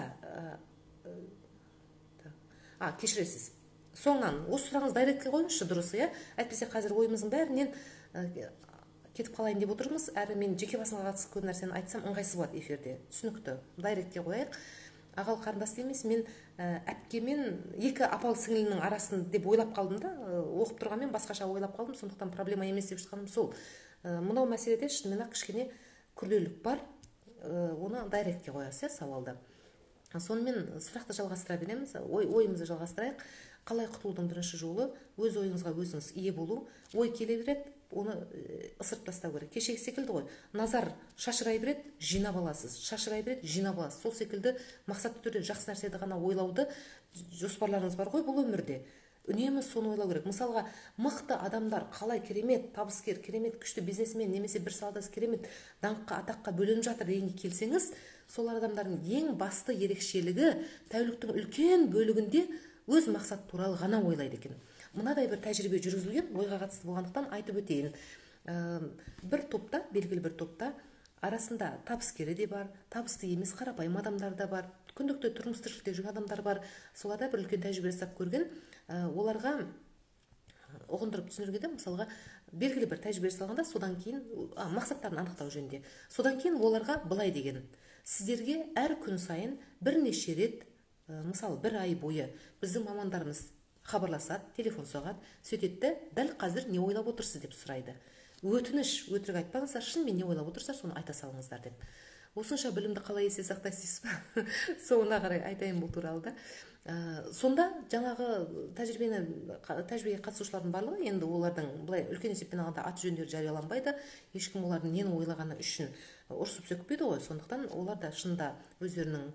Кешіресіз. Соңынан, осы сұрағыңыз дайректке қойыңызшы, дұрыс, әйтпесе қазір ойымыздың бәрінен кетіп қалайын деп отырмыз, әрі мен жеке басыма қатысты көп нәрсені айтсам ыңғайсыз болады эфирде. Түсінікті. Дайректке қояйық. Ағалы қарындасты емес, мен әпкемен екі апалы сіңлінің арасын деп ойлап қалдым да, оқып тұрғанмен басқаша ойлап қалдым, сондықтан проблема емес деп жатқаным сол. Мынау мәселеде шынымен-ақ кішкене күрделілік бар. Оны дайректке қоясыз, сауалды. Сонымен сұрақты жалғастыра береміз, ойымызды жалғастырайық. Қалай құтылудың бірінші жолы өз ойыңызға өзіңіз ие болу. Ой келе береді, оны ысырып тастау керек. Кешегі секілді ғой, назар шашырай береді, жинап аласыз, шашырай береді, жинап аласыз. Сол секілді мақсатты түрде жақсы нәрсені ғана ойлауды жоспарларыңыз бар ғой бұл өмірде. Үнемі соны ойлау керек. Мысалға, мықты адамдар қалай керемет табыскер, керемет күшті бизнесмен немесе бір салада керемет даңққа, атаққа бөленіп жатыр дегенге келсеңіз, сол адамдардың ең басты ерекшелігі тәуліктің үлкен бөлігінде өз мақсат туралы ғана ойлайды екен. Мынадай бір тәжірибе жүргізілген, ойға қатысты болғандықтан айтып өтейін. Бір топта, белгілі бір топта арасында табыскері де бар, табысты емес қарапайым адамдар да бар, күндікті тұрмыс тіршілікте жүрген адамдар бар. Соларда бір үлкен тәжірибе жасап көрген. Оларға ұғындырып түсіндіргенде, мысалға, белгілі бір тәжірибе жасалғанда, содан кейін мақсаттарын анықтау жөнінде. Содан кейін оларға былай деген: сіздерге әр күн сайын бірнеше рет мысалы бір ай бойы біздің мамандарымыз хабарласады, телефон соғады, сөйтеді, дәл қазір не ойлап отырсыз деп сұрайды. Өтініш, өтірік айтпаңыздар, шынымен не ойлап отырсыздар, соны айта салыңыздар деп. Осынша білімді қалай есте сақтайсыз ба? Соңына қарай айтайын бұл туралы да. Сонда жаңағы тәжірибеге қатысушылардың барлығы, енді олардың былай үлкен есеппен алғанда аты жөндері жарияланбайды, ешкім олардың нені ойлағаны үшін ұрсып сөкпейді ғой. Сондықтан олар да шынында өздерінің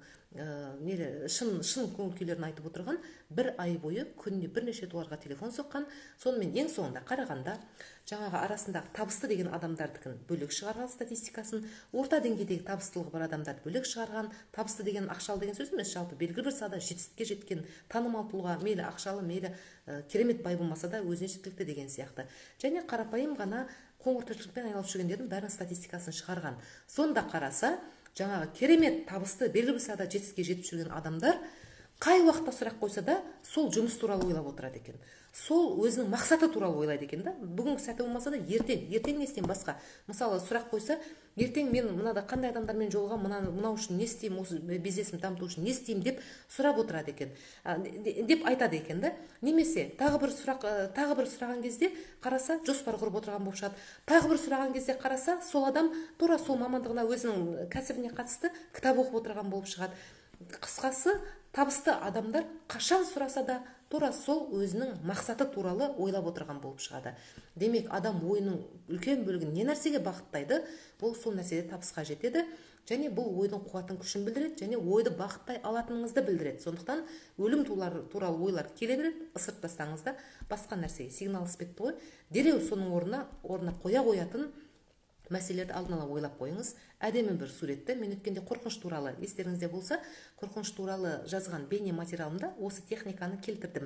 шын көңіл күйлерін айтып отырған, бір ай бойы күніне бірнеше туарға телефон соққан. Сонымен ең соңында қарағанда жаңағы арасындағы табысты деген адамдардікін бөлек шығарған статистикасын, орта деңгейдегі табыстылығы бар адамдарды бөлек шығарған. Табысты деген ақшалы деген сөз емес, жалпы белгілі бір салада жетістікке жеткен танымал тұлға, мейлі ақшалы, мейлі керемет бай болмаса да өзіне жеткілікті деген сияқты. Және қарапайым ғана қоңыр тіршілікпен айналысып жүргендердің бәрінің статистикасын шығарған. Сонда қараса, жаңағы керемет табысты белгілі бір салада жетістікке жетіп жүрген адамдар қай уақытта сұрақ қойса да сол жұмыс туралы ойлап отырады екен. Сол өзінің мақсаты туралы ойлайды екен да. Бүгінгі сәті болмаса да ертең не істеймін басқа. Мысалы сұрақ қойса, ертең мен мынада қандай адамдармен жолығам, мынау үшін не істеймін, осы бизнесімді дамыту үшін не істеймін деп сұрап отырады екен. Деп айтады екен да. Немесе тағы бір сұраған кезде қараса жоспар құрып отырған болып шығады. Тағы бір сұраған кезде қараса сол адам тура сол мамандығына, өзінің кәсібіне қатысты кітап оқып отырған болып шығады. Қысқасы, табысты адамдар қашан сұраса да тура сол өзінің мақсаты туралы ойлап отырған болып шығады. Демек, адам ойының үлкен бөлігін не нәрсеге бағыттайды, ол сол нәрседе табысқа жетеді. Және бұл ойдың қуатын, күшін білдіреді, және ойды бағыттай алатыныңызды білдіреді. Сондықтан өлім туралы ойлар келе береді, ысырып тастаңыз да басқа нәрсеге сигнал іспетті ғой. Дереу соның орнына қоя қоятын мәселелерді алдын ала ойлап қойыңыз. Әдемі бір суретті, мен өткенде қорқыныш туралы, естеріңізде болса, қорқыныш туралы жазған бейне материалымда осы техниканы келтірдім.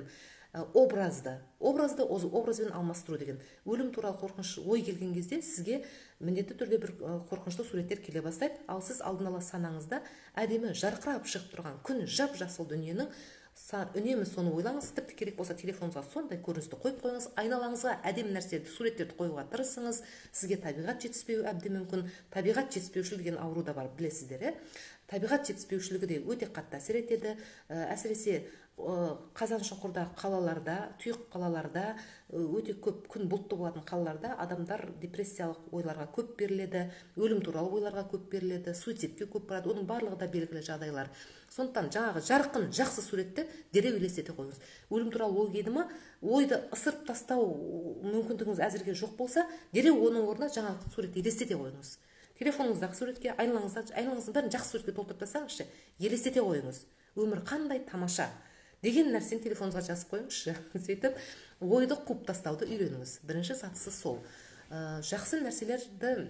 Образбен алмастыру деген. Өлім туралы қорқыныш ой келген кезде сізге міндетті түрде бір қорқынышты суреттер келе бастайды. Ал сіз алдын ала санаңызда әдемі жарқырап шығып тұрған күн жап-жасыл дүниенің үнемі соны ойлаңыз. Тіпті керек болса телефоныңызға сондай көріністі қойып қойыңыз. Айналаңызға әдемі нәрселерді, суреттерді қоюға тырысыңыз. Сізге табиғат жетіспеуі әбден мүмкін. Табиғат жетіспеушілігі деген ауру да бар, білесіздер, табиғат жетіспеушілігі де өте қатты әсер етеді. Әсіресе Қазаншұңқырдағы қалаларда, тұйық қалаларда, өте көп күн бұлтты болатын қалаларда адамдар депрессиялық ойларға көп беріледі, өлім туралы ойларға көп беріледі, суицидке көп барады. Оның барлығы да белгілі жағдайлар. Сондықтан жаңағы жарқын, жақсы суретті дереу елестете қойыңыз. Өлім туралы ой келді ма, ойды ысырып тастау мүмкіндігіңіз әзірге жоқ болса, дереу оның орнына жаңағы суретті елестете қойыңыз. Телефоныңыздағы суретке, айналаңыздың бәрін жақсы суретке толтырып тастаңызшы, елестете қойыңыз. Өмір қандай тамаша деген нәрсені телефоныңызға жазып қойыңызшы. Сөйтіп, ойды қуып тастауды үйреніңіз. Бірінші сатысы сол. Жақсы нәрселерді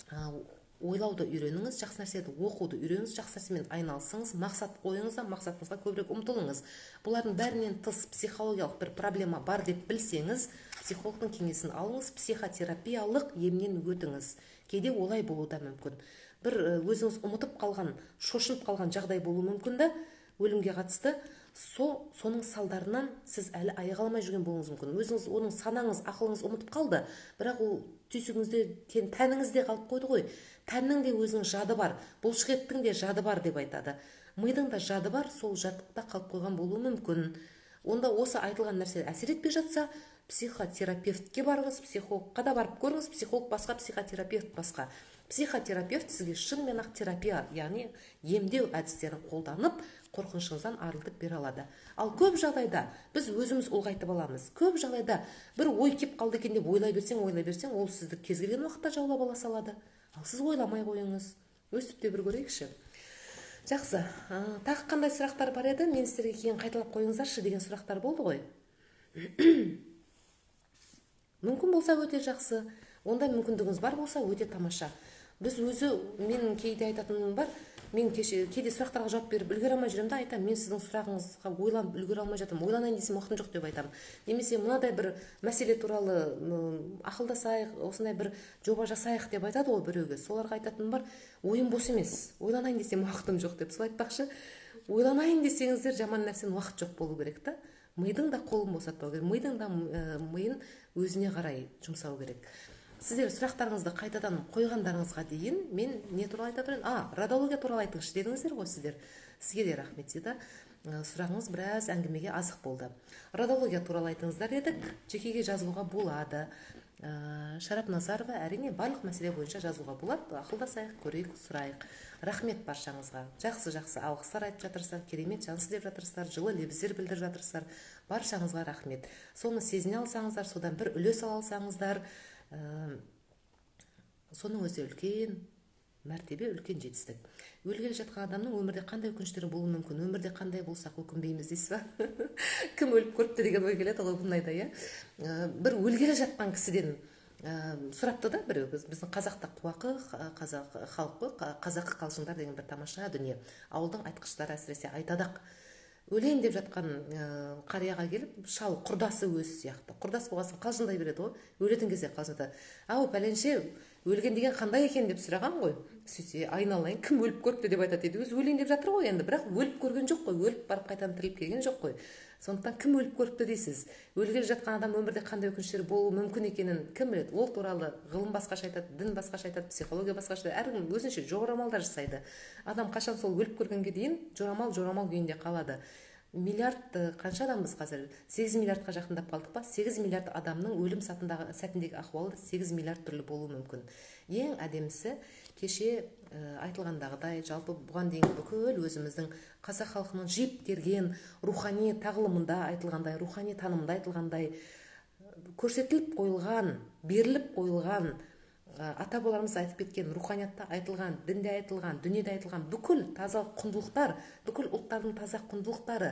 ойлауды үйреніңіз, жақсы нәрселерді оқуды үйреніңіз, жақсы нәрсемен айналысыңыз, мақсат қойыңыз да мақсатыңызға көбірек ұмтылыңыз. Бұлардың бәрінен тыс психологиялық бір проблема бар деп білсеңіз, психологтың кеңесін алыңыз, психотерапиялық емнен өтіңіз. Кейде олай болуы да мүмкін. Бір өзіңіз ұмытып қалған, шошынып қалған жағдай болуы мүмкін да, өлімге қатысты. Соның салдарынан сіз әлі аяға алмай жүрген болуыңыз мүмкін. Өзіңіз, оның санаңыз, ақылыңыз ұмытып қалды, бірақ ол түйсігіңізде, тәніңізде қалып қойды ғой. Тәннің де өзінің жады бар, бұлшық еттің де жады бар деп айтады. Мидың да жады бар, сол жадықта қалып қойған болуы мүмкін. Онда осы айтылған нәрсе әсер етпей жатса, психотерапевтке барыңыз, психологқа да барып көріңіз. Психолог басқа, психотерапевт басқа. Психотерапевт сізге шынымен ақ терапия, яғни емдеу әдістерін қолданып, қорқынышыңыздан арылтып бере алады. Ал көп жағдайда біз өзіміз ұлғайтып аламыз. Көп жағдайда бір ой кеп қалды екен деп ойлай берсең, ол сізді кез келген уақытта жаулап ала салады. Ал сіз ойламай қойыңыз. Өстіп те бір көрейікші. Жақсы. Тағы қандай сұрақтар бар еді? Мен сіздерге кейін қайталап қойыңыздаршы деген сұрақтар болды ғой. Мүмкін болса өте жақсы. Онда мүмкіндігіңіз бар болса өте тамаша. Мен кейде айтатыным бар, мен кейде сұрақтарға жауап беріп үлгере алмай жүремін да, айтамын, мен сіздің сұрағыңызға ойланып үлгере алмай жатырмын, ойланайын десем уақытым жоқ деп айтамын. Немесе мынадай бір мәселе туралы ақылдасайық, осындай бір жоба жасайық деп айтады ғой біреуге. Соларға айтатыным бар, ойым бос емес, ойланайын десем уақытым жоқ деп. Сол айтпақшы, ойланайын десеңіздер жаман нәрсенің уақыт жоқ болу керек та. Мидың да қолын босатпау керек, мидың да миын өзіне қарай жұмсау керек. Сіздер сұрақтарыңызды қайтадан қойғандарыңызға дейін мен не туралы айтып отырмын? Радиология туралы айтыңызшы дедіңіздер ғой сіздер. Сізге де рахмет дейді. сұрағыңыз біраз әңгімеге азық болды. Радиология туралы айтыңыздар дедік. Жекеге жазылуға болады. Шарап Назарова, әрине барлық мәселе бойынша жазуға болады. Ақылдасайық, көрейік, сұрайық. Рахмет баршаңызға. Жақсы алғыстар айтып жатырсыздар, керемет жансы деп жатырсыздар, жылы лебіздер білдіріп жатырсыздар. Баршаңызға рахмет. Соны сезіне алсаңыздар, содан бір үлес ала алсаңыздар, соның өзі үлкен мәртебе, үлкен жетістік. Өлгелі жатқан адамның өмірде қандай өкініштері болуы мүмкін? Өмірде қандай болсақ өкінбейміз дейсіз ба? Кім өліп көріпті деген ой келеді ғой бұны айтайын. Бір өлгелі жатқан кісіден сұрапты да біреу, біздің қазақта қуақы қазақ халқы, қазақы қалжыңдар деген бір тамаша дүние. Ауылдың айтқыштары әсіресе айтадақ. Өлейін деп жатқан қарияға келіп, шал құрдасы өз сияқты. Құрдас болғасын қалжыңдай береді ғой. Өлетін кезде қалжыңдайды. Ау пәленше, өлген деген қандай екен деп сұраған ғой. Сөйтсе, айналайын, кім өліп көріпті деп айтады еді. Өзі өлейін деп жатыр ғой енді, бірақ өліп көрген жоқ қой. Өліп барып қайтадан тіріліп келген жоқ қой. Сондықтан кім өліп көріпті дейсіз? Өлгелі жатқан адам өмірде қандай өкініштер болуы мүмкін екенін кім біледі? Ол туралы ғылым басқаша айтады, дін басқаша айтады, психология басқаша айтады. Әркім өзінше жорамалдар жасайды. Адам қашан сол өліп көргенге дейін жорамал күйінде қалады. Миллиард қанша адамбыз қазір? 8 миллиардқа жақындап қалдық па? 8 миллиард адамның өлім сәтіндегі ахуалы 8 миллиард түрлі болуы мүмкін. Ең әдемісі кеше айтылғандағыдай, жалпы бұған дейін бүкіл өзіміздің қазақ халқының жиып терген рухани тағылымында айтылғандай, рухани танымында айтылғандай, көрсетіліп қойылған, беріліп қойылған, ата бабаларымыз айтып кеткен, руханиятта айтылған, дінде айтылған, дүниеде айтылған бүкіл таза құндылықтар, бүкіл ұлттардың таза құндылықтары,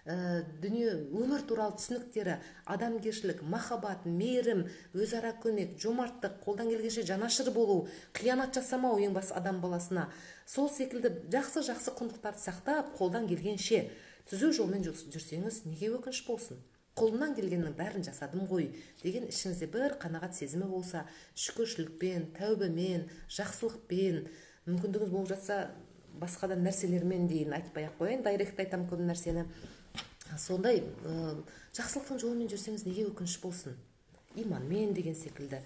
дүние өмір туралы түсініктері, адамгершілік, махаббат, мейірім, өзара көмек, жомарттық, қолдан келгенше жанашыр болу, қиянат жасамау ең басы адам баласына. Сол секілді жақсы құндылықтарды сақтап, қолдан келгенше түзу жолмен жүрсеңіз, неге өкініш болсын? Қолымнан келгеннің бәрін жасадым ғой деген ішіңізде бір қанағат сезімі болса, шүкіршілікпен, тәубемен, жақсылықпен, мүмкіндігіңіз болып жатса, басқа да нәрселермен дейін айтпай-ақ қояйын, дайректте айтам көп нәрсені. Сондай жақсылықтың жолымен жүрсеңіз, неге өкініш болсын? Иманмен деген секілді.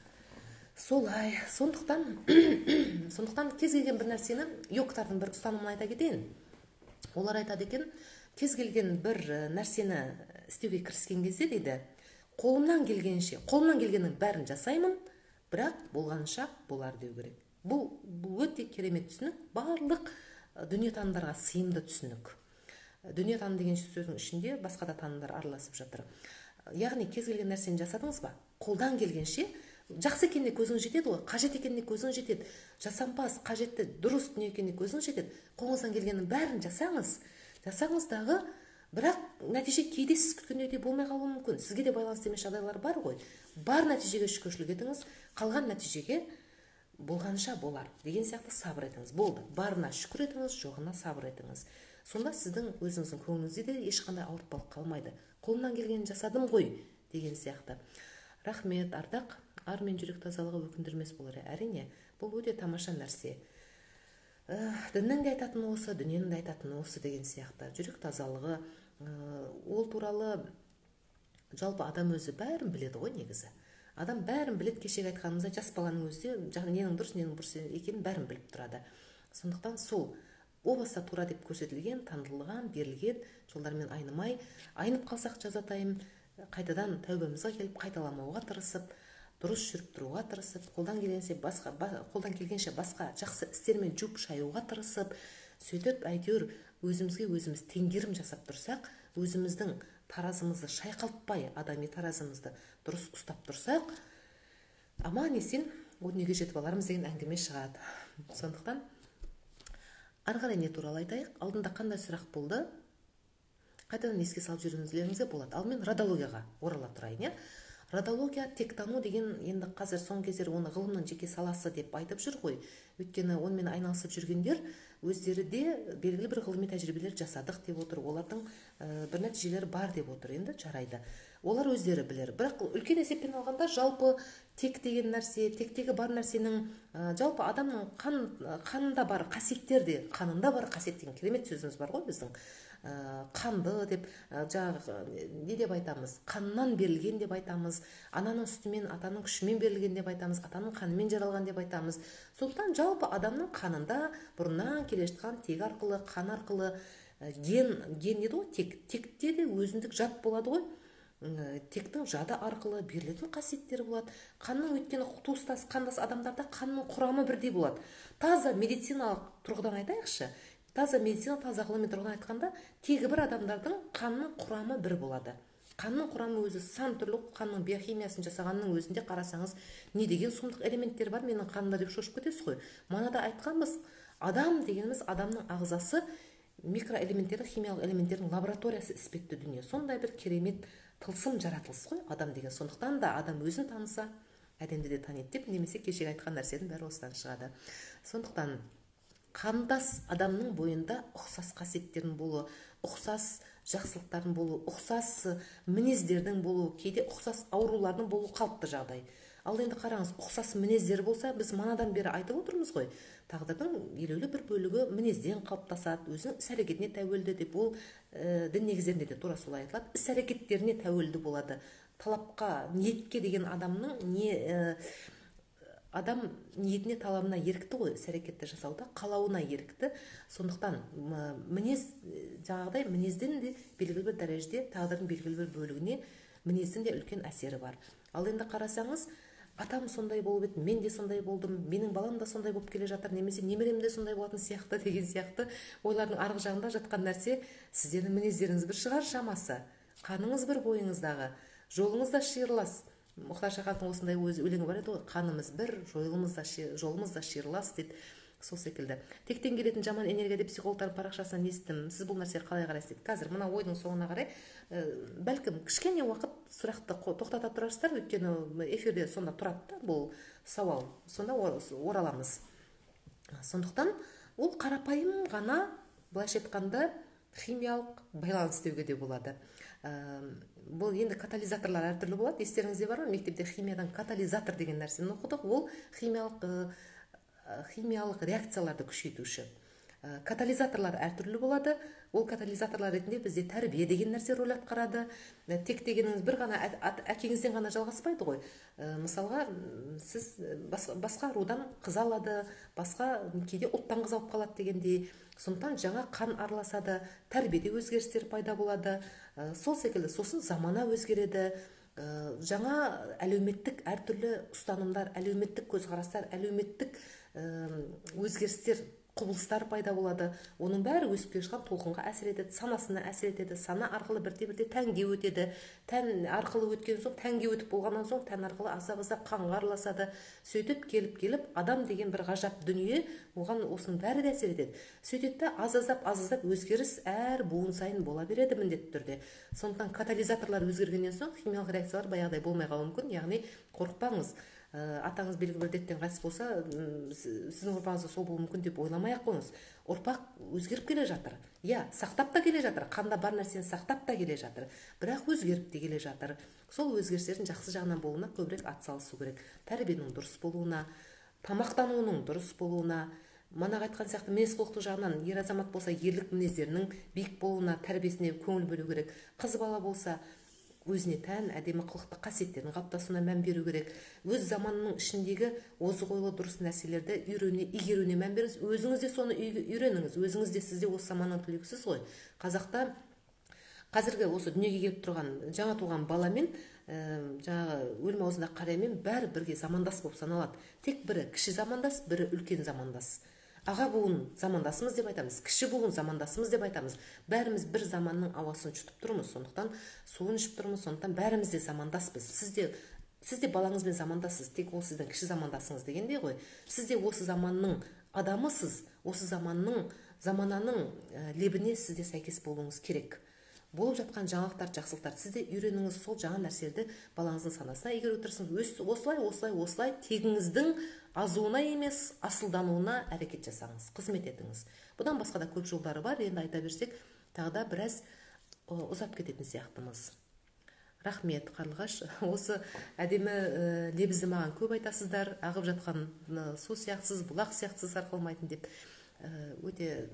Солай, сондықтан кез келген бір нәрсені, йогтардың бір ұстанымын айта кетейін. Олар айтады екен, кез келген бір нәрсені істеуге кіріскен кезде дейді, қолымнан келгеннің бәрін жасаймын, бірақ болғанша болар деу керек. Бұл өте керемет түсінік, барлық дүниетанымдарға сыйымды түсінік. Дүниетаным деген сөздің ішінде басқа да танымдар араласып жатыр. Яғни кез келген нәрсені жасадыңыз ба? Қолдан келгенше, жақсы екеніне көзіңіз жетеді ғой, қажет екеніне көзіңіз жетеді, жасампаз, қажетті, дұрыс дүние екеніне көзіңіз жетеді. Қолыңыздан келгеннің бәрін жасаңыздағы, бірақ нәтиже кейде сіз күткендей болмай қалуы мүмкін. Сізге де байланысты емес жағдайлар бар ғой. Бар нәтижеге шүкіршілік етіңіз, қалған нәтижеге болғанша болар деген сияқты сабыр етіңіз. Болды, барына шүкір етіңіз, жоғына сабыр етіңіз. Сонда сіздің өзіңіздің көңіліңізде де ешқандай ауыртпалық қалмайды. Қолымнан келгенін жасадым ғой деген сияқты. Рахмет, ардақ. Ар мен жүрек тазалығы өкіндірмес болар. Әрине, бұл өте тамаша нәрсе. Діннің де айтатыны осы, дүниенің де айтатыны осы деген сияқты. Жүрек тазалығы, ол туралы жалпы адам өзі бәрін біледі ғой негізі. Адам бәрін біледі, кешегі айтқанымызда жас баланың өзі ненің дұрыс екенін бәрін біліп тұрады. Сондықтан сол о баста тура деп көрсетілген, таңдырылған, берілген жолдармен айнып қалсақ жазатайым, қайтадан тәубемізге келіп қайталамауға тырысып, дұрыс жүріп тұруға тырысып, қолдан келгенше басқа жақсы істермен жуып шаюға тырысып, сөйтіп әйтеуір өзіміз теңгерім жасап тұрсақ, өзіміздің таразымызды шайқалтпай, адами таразымызды дұрыс ұстап тұрсақ, аман есен о дүниеге жетіп алармыз деген әңгіме шығады. Сондықтан ары қарай не туралы айтайық? Алдында қандай сұрақ болды? Қайтадан еске салып жүргіңіздеріңізге болады. Ал мен радиологияға орала тұрайын, Радиология, тектану деген енді қазір соңғы кездері оны ғылымның жеке саласы деп айтып жүр ғой. Өйткені онымен айналысып жүргендер өздері де белгілі бір ғылыми тәжірибелер жасадық деп отыр. Олардың бір нәтижелері бар деп отыр. Енді жарайды. Олар өздері білер. Бірақ үлкен есеппен алғанда жалпы тек деген нәрсе, тектегі бар нәрсенің жалпы адамның қанында бар қасиеттер де, қанында бар қасиет деген керемет сөзіміз бар ғой біздің. Қанды деп не деп айтамыз, қаннан берілген деп айтамыз, ананың сүтімен, атаның күшімен берілген деп айтамыз, атаның қанымен жаралған деп айтамыз. Сондықтан жалпы адамның қанында бұрыннан келе жатқан тегі арқылы, қан арқылы ген дейді ғой, текте де өзіндік жат болады ғой. Тектің жады арқылы берілетін қасиеттері болады. Қанның өйткені туыстас, қандас адамдарда қанның құрамы бірдей болады. Таза медициналық тұрғыдан айтайықшы, таза медицина, таза ғылыми тұрғыдан айтқанда, тегі бір адамдардың қанның құрамы бір болады. Қанның құрамы өзі сан түрлі, қанның биохимиясын жасағанның өзінде қарасаңыз, не деген сұмдық элементтер бар менің қанымда деп шошып кетесіз ғой. Манада айтқанбыз, адам дегеніміз адамның ағзасы микроэлементтердің, химиялық элементтердің лабораториясы іспетті дүние. Сондай бір керемет тылсым жаратылыс қой адам деген. Сондықтан да адам өзін таныса, әлемді де таниды деп, немесе кешегі айтқан нәрсенің бәрі осыдан шығады. Сондықтан қандас адамның бойында ұқсас қасиеттердің болуы, ұқсас жақсылықтардың болуы, ұқсас мінездердің болуы, кейде ұқсас аурулардың болуы қалыпты жағдай. Ал енді қараңыз, ұқсас мінездер болса, біз манадан бері айтып отырмыз ғой, тағдырдың елеулі бір бөлігі мінезден қалыптасады, өзінің іс-әрекетіне тәуелді деп, ол дін негіздерінде де тура солай айтылады, іс-әрекеттеріне тәуелді болады. Талапқа, ниетке деген адамның адам ниетіне, талабына ерікті ғой, іс-әрекетті жасауда қалауына ерікті. Сондықтан мінез, жаңағыдай мінезден де белгілі бір дәрежеде, тағдырдың белгілі бір бөлігіне мінездің де үлкен әсері бар. Ал енді қарасаңыз, атам сондай болып еді, мен де сондай болдым, менің балам да сондай болып келе жатыр, немесе немерем де сондай болатын сияқты деген сияқты ойлардың арғы жағында жатқан нәрсе, сіздердің мінездеріңіз бір шығар шамасы, қаныңыз бір бойыңыздағы, жолыңыз да шиырлас. Мұхтар Шахановтың осындай өлеңі бар еді ғой, қанымыз бір, жолымыз да шиырлас дейді. Сол секілді. Тектен келетін жаман энергия деп психологтардың парақшасынан естідім. Сіз бұл нәрсеге қалай қарайсыз дейді. Қазір мына ойдың соңына қарай бәлкім кішкене уақыт сұрақты тоқтата тұрарсыздар, өйткені эфирде сонда тұрады да бұл сауал. Сонда ораламыз. Сондықтан ол қарапайым ғана, былайша айтқанда, химиялық байланыс деуге де болады. Бұл енді катализаторлар әртүрлі болады. Естеріңізде бар ма? Мектепте химиядан катализатор деген нәрсені оқыдық. Ол химиялық реакцияларды күшейтуші. Катализаторлар әртүрлі болады. Ол катализаторлар ретінде бізде тәрбие деген нәрсе рөл атқарады. Тек дегеніңіз бір ғана әкеңізден ғана жалғаспайды ғой. Мысалға, сіз басқа рудан қыз алады, басқа кейде ұлттан қыз алып қалады дегендей. Сондықтан жаңа қан араласады, тәрбиеде өзгерістер пайда болады. Сол секілді, сосын замана өзгереді. Жаңа әлеуметтік әртүрлі ұстанымдар, әлеуметтік көзқарастар, әлеуметтік өзгерістер, құбылыстар пайда болады. Оның бәрі өсіп келе жатқан толқынға әсер етеді, санасына әсер етеді. Сана арқылы бірте-бірте тәнге өтеді. Тән арқылы өткен соң, тәнге өтіп болғаннан соң, тән арқылы аздап-аздап қанға араласады. Сөйтіп келіп адам деген бір ғажап дүние, оған осының бәрі де әсер етеді. Сөйтеді, аз-аздап өзгеріс әр буын сайын бола береді міндетті түрде. Сондықтан катализаторлар өзгергеннен соң химиялық реакциялар баяғыдай болмай қалуы мүмкін. Яғни қорықпаңыз. Атаңыз белгілі бір дерттен қайтыс болса, сіздің ұрпағыңызда сол болуы мүмкін деп ойламай-ақ қойыңыз. Ұрпақ өзгеріп келе жатыр. Сақтап та келе жатыр. Қанда бар нәрсені сақтап та келе жатыр. Бірақ өзгеріп те келе жатыр. Сол өзгерістердің жақсы жағынан болуына көбірек атсалысу керек. Тәрбиенің дұрыс болуына, тамақтануының дұрыс болуына, манағы айтқан сияқты мінез-құлықтық жағынан ер азамат болса, ерлік мінездерінің биік болуына, тәрбиесіне көңіл бөлу керек. Қыз бала болса, өзіне тән әдемі қылықты қасиеттердің қалыптасуына мән беру керек. Өз заманының ішіндегі озық ойлы дұрыс нәрселерді игеруіне мән беріңіз. Өзіңіз де соны үйреніңіз. Өзіңіз де, сіз де осы заманның түлегісіз ғой. Қазақта қазіргі осы дүниеге келіп тұрған жаңа туған баламен жаңағы өлім аузында қариямен бәрі бірге замандас болып саналады. Тек бірі кіші замандас, бірі үлкен замандас. Аға буын замандасымыз деп айтамыз, кіші буын замандасымыз деп айтамыз. Бәріміз бір заманның ауасын жұтып тұрмыз, сондықтан суын ішіп тұрмыз, сондықтан бәріміз де замандаспыз. Сіз де балаңызбен замандасыз, тек ол сіздің кіші замандасыңыз дегендей ғой. Сіз де осы заманның адамысыз, осы замананың лебіне сіз де сәйкес болуыңыз керек. Болып жатқан жаңалықтар, жақсылықтар, сіз де үйреніңіз, сол жаңа нәрселерді балаңыздың санасына егер отырсыңыз. Осылай тегіңіздің азуына емес, асылдануына әрекет жасаңыз, қызмет етіңіз. Бұдан басқа да көп жолдары бар, енді айта берсек, тағы да біраз ұзап кететін сияқтымыз. Рахмет, Қарлығаш. Осы әдемі лебізді маған көп айтасыздар, ағып жатқан су сияқтысыз, бұлақ сияқтысыз сарқылмайтын деп. Өте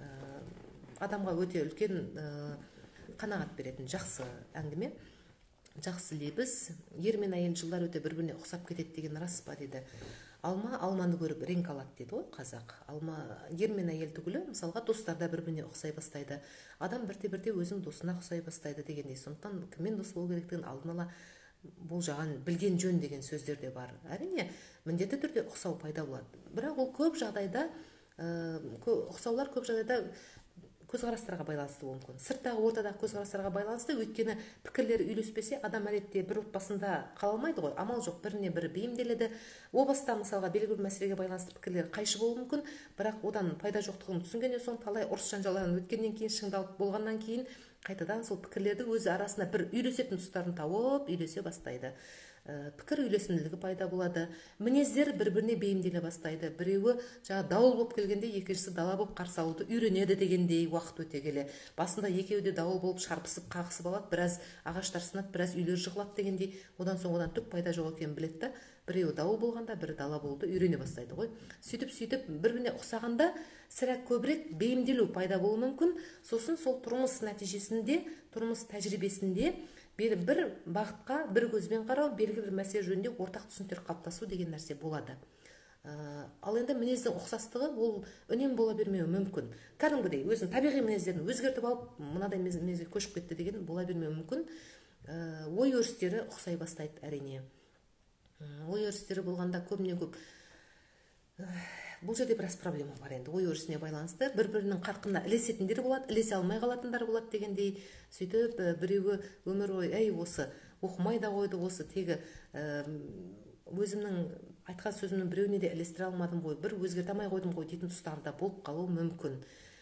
адамға өте үлкен қанағат беретін жақсы әңгіме. жақсы лебіз, ер мен әйел жылдар өте бір-біріне ұқсап кетеді деген рас па дейді. Алма алманы көріп реңк алады дейді ғой қазақ. Алма ер мен әйел түгілі, мысалға достар да бір-біріне ұқсай бастайды. Адам бірте-бірте өзінің досына ұқсай бастайды дегендей. Сондықтан кіммен дос болу керектігін алдын ала болжаған, білген жөн деген сөздер де бар. Әрине, міндетті түрде ұқсау пайда болады. Бірақ ол көп жағдайда, ұқсаулар көп жағдайда көзқарастарға байланысты болуы мүмкін. Сырттағы ортадағы көзқарастарға байланысты, өйткені пікірлері үйлеспесе, адам әдетте бір отбасында қала алмайды ғой, амал жоқ, біріне бірі бейімделеді. О баста мысалға белгілі бір мәселеге байланысты пікірлері қайшы болуы мүмкін, бірақ одан пайда жоқтығын түсінгеннен соң, талай ұрыс жанжалдан өткеннен кейін, шыңдалып болғаннан кейін қайтадан сол пікірлерді өзі арасында бір үйлесетін тұстарын тауып үйлесе бастайды. Пікір үйлесімділігі пайда болады, мінездер бір-біріне бейімделе бастайды. Біреуі дауыл болып келгенде екіншісі дала болып қарсы алуды үйренеді дегендей уақыт өте келе. Басында екеуі де дауыл болып шарпысып қағысып алады, біраз ағаштар сынады, біраз үйлер жығылады дегендей. Одан соң одан түк пайда жоқ екенін біледі да, біреуі дауыл болғанда бірі дала болуды үйрене бастайды ғой. Сөйтіп бір-біріне ұқсағанда сірә көбірек бейімделу пайда болуы мүмкін. Сосын сол тұрмыс нәтижесінде, тұрмыс тәжірибесінде бір бағытқа бір көзбен қарау, белгілі бір мәселе жөнінде ортақ түсініктер қалыптасу деген нәрсе болады. Ал енді мінездің ұқсастығы ол үнем бола бермеуі мүмкін. Кәдімгідей өзінің табиғи мінездерін өзгертіп алып, мынадай мінезге көшіп кетті деген бола бермеуі мүмкін. Ой өрістері ұқсай бастайды әрине. Ой өрістері болғанда көбіне көп бұл жерде біраз проблема бар енді. Ой өрісіне байланысты бір-бірінің қарқынына ілесетіндер болады, ілесе алмай қалатындар болады дегендей. Сөйтіп біреуі өмір ой, әй осы оқымай да қойды, осы тегі өзімнің айтқан сөзімнің біреуіне де ілестіре алмадым ғой, бір өзгерте алмай қойдым ғой дейтін тұстарда болып қалуы мүмкін.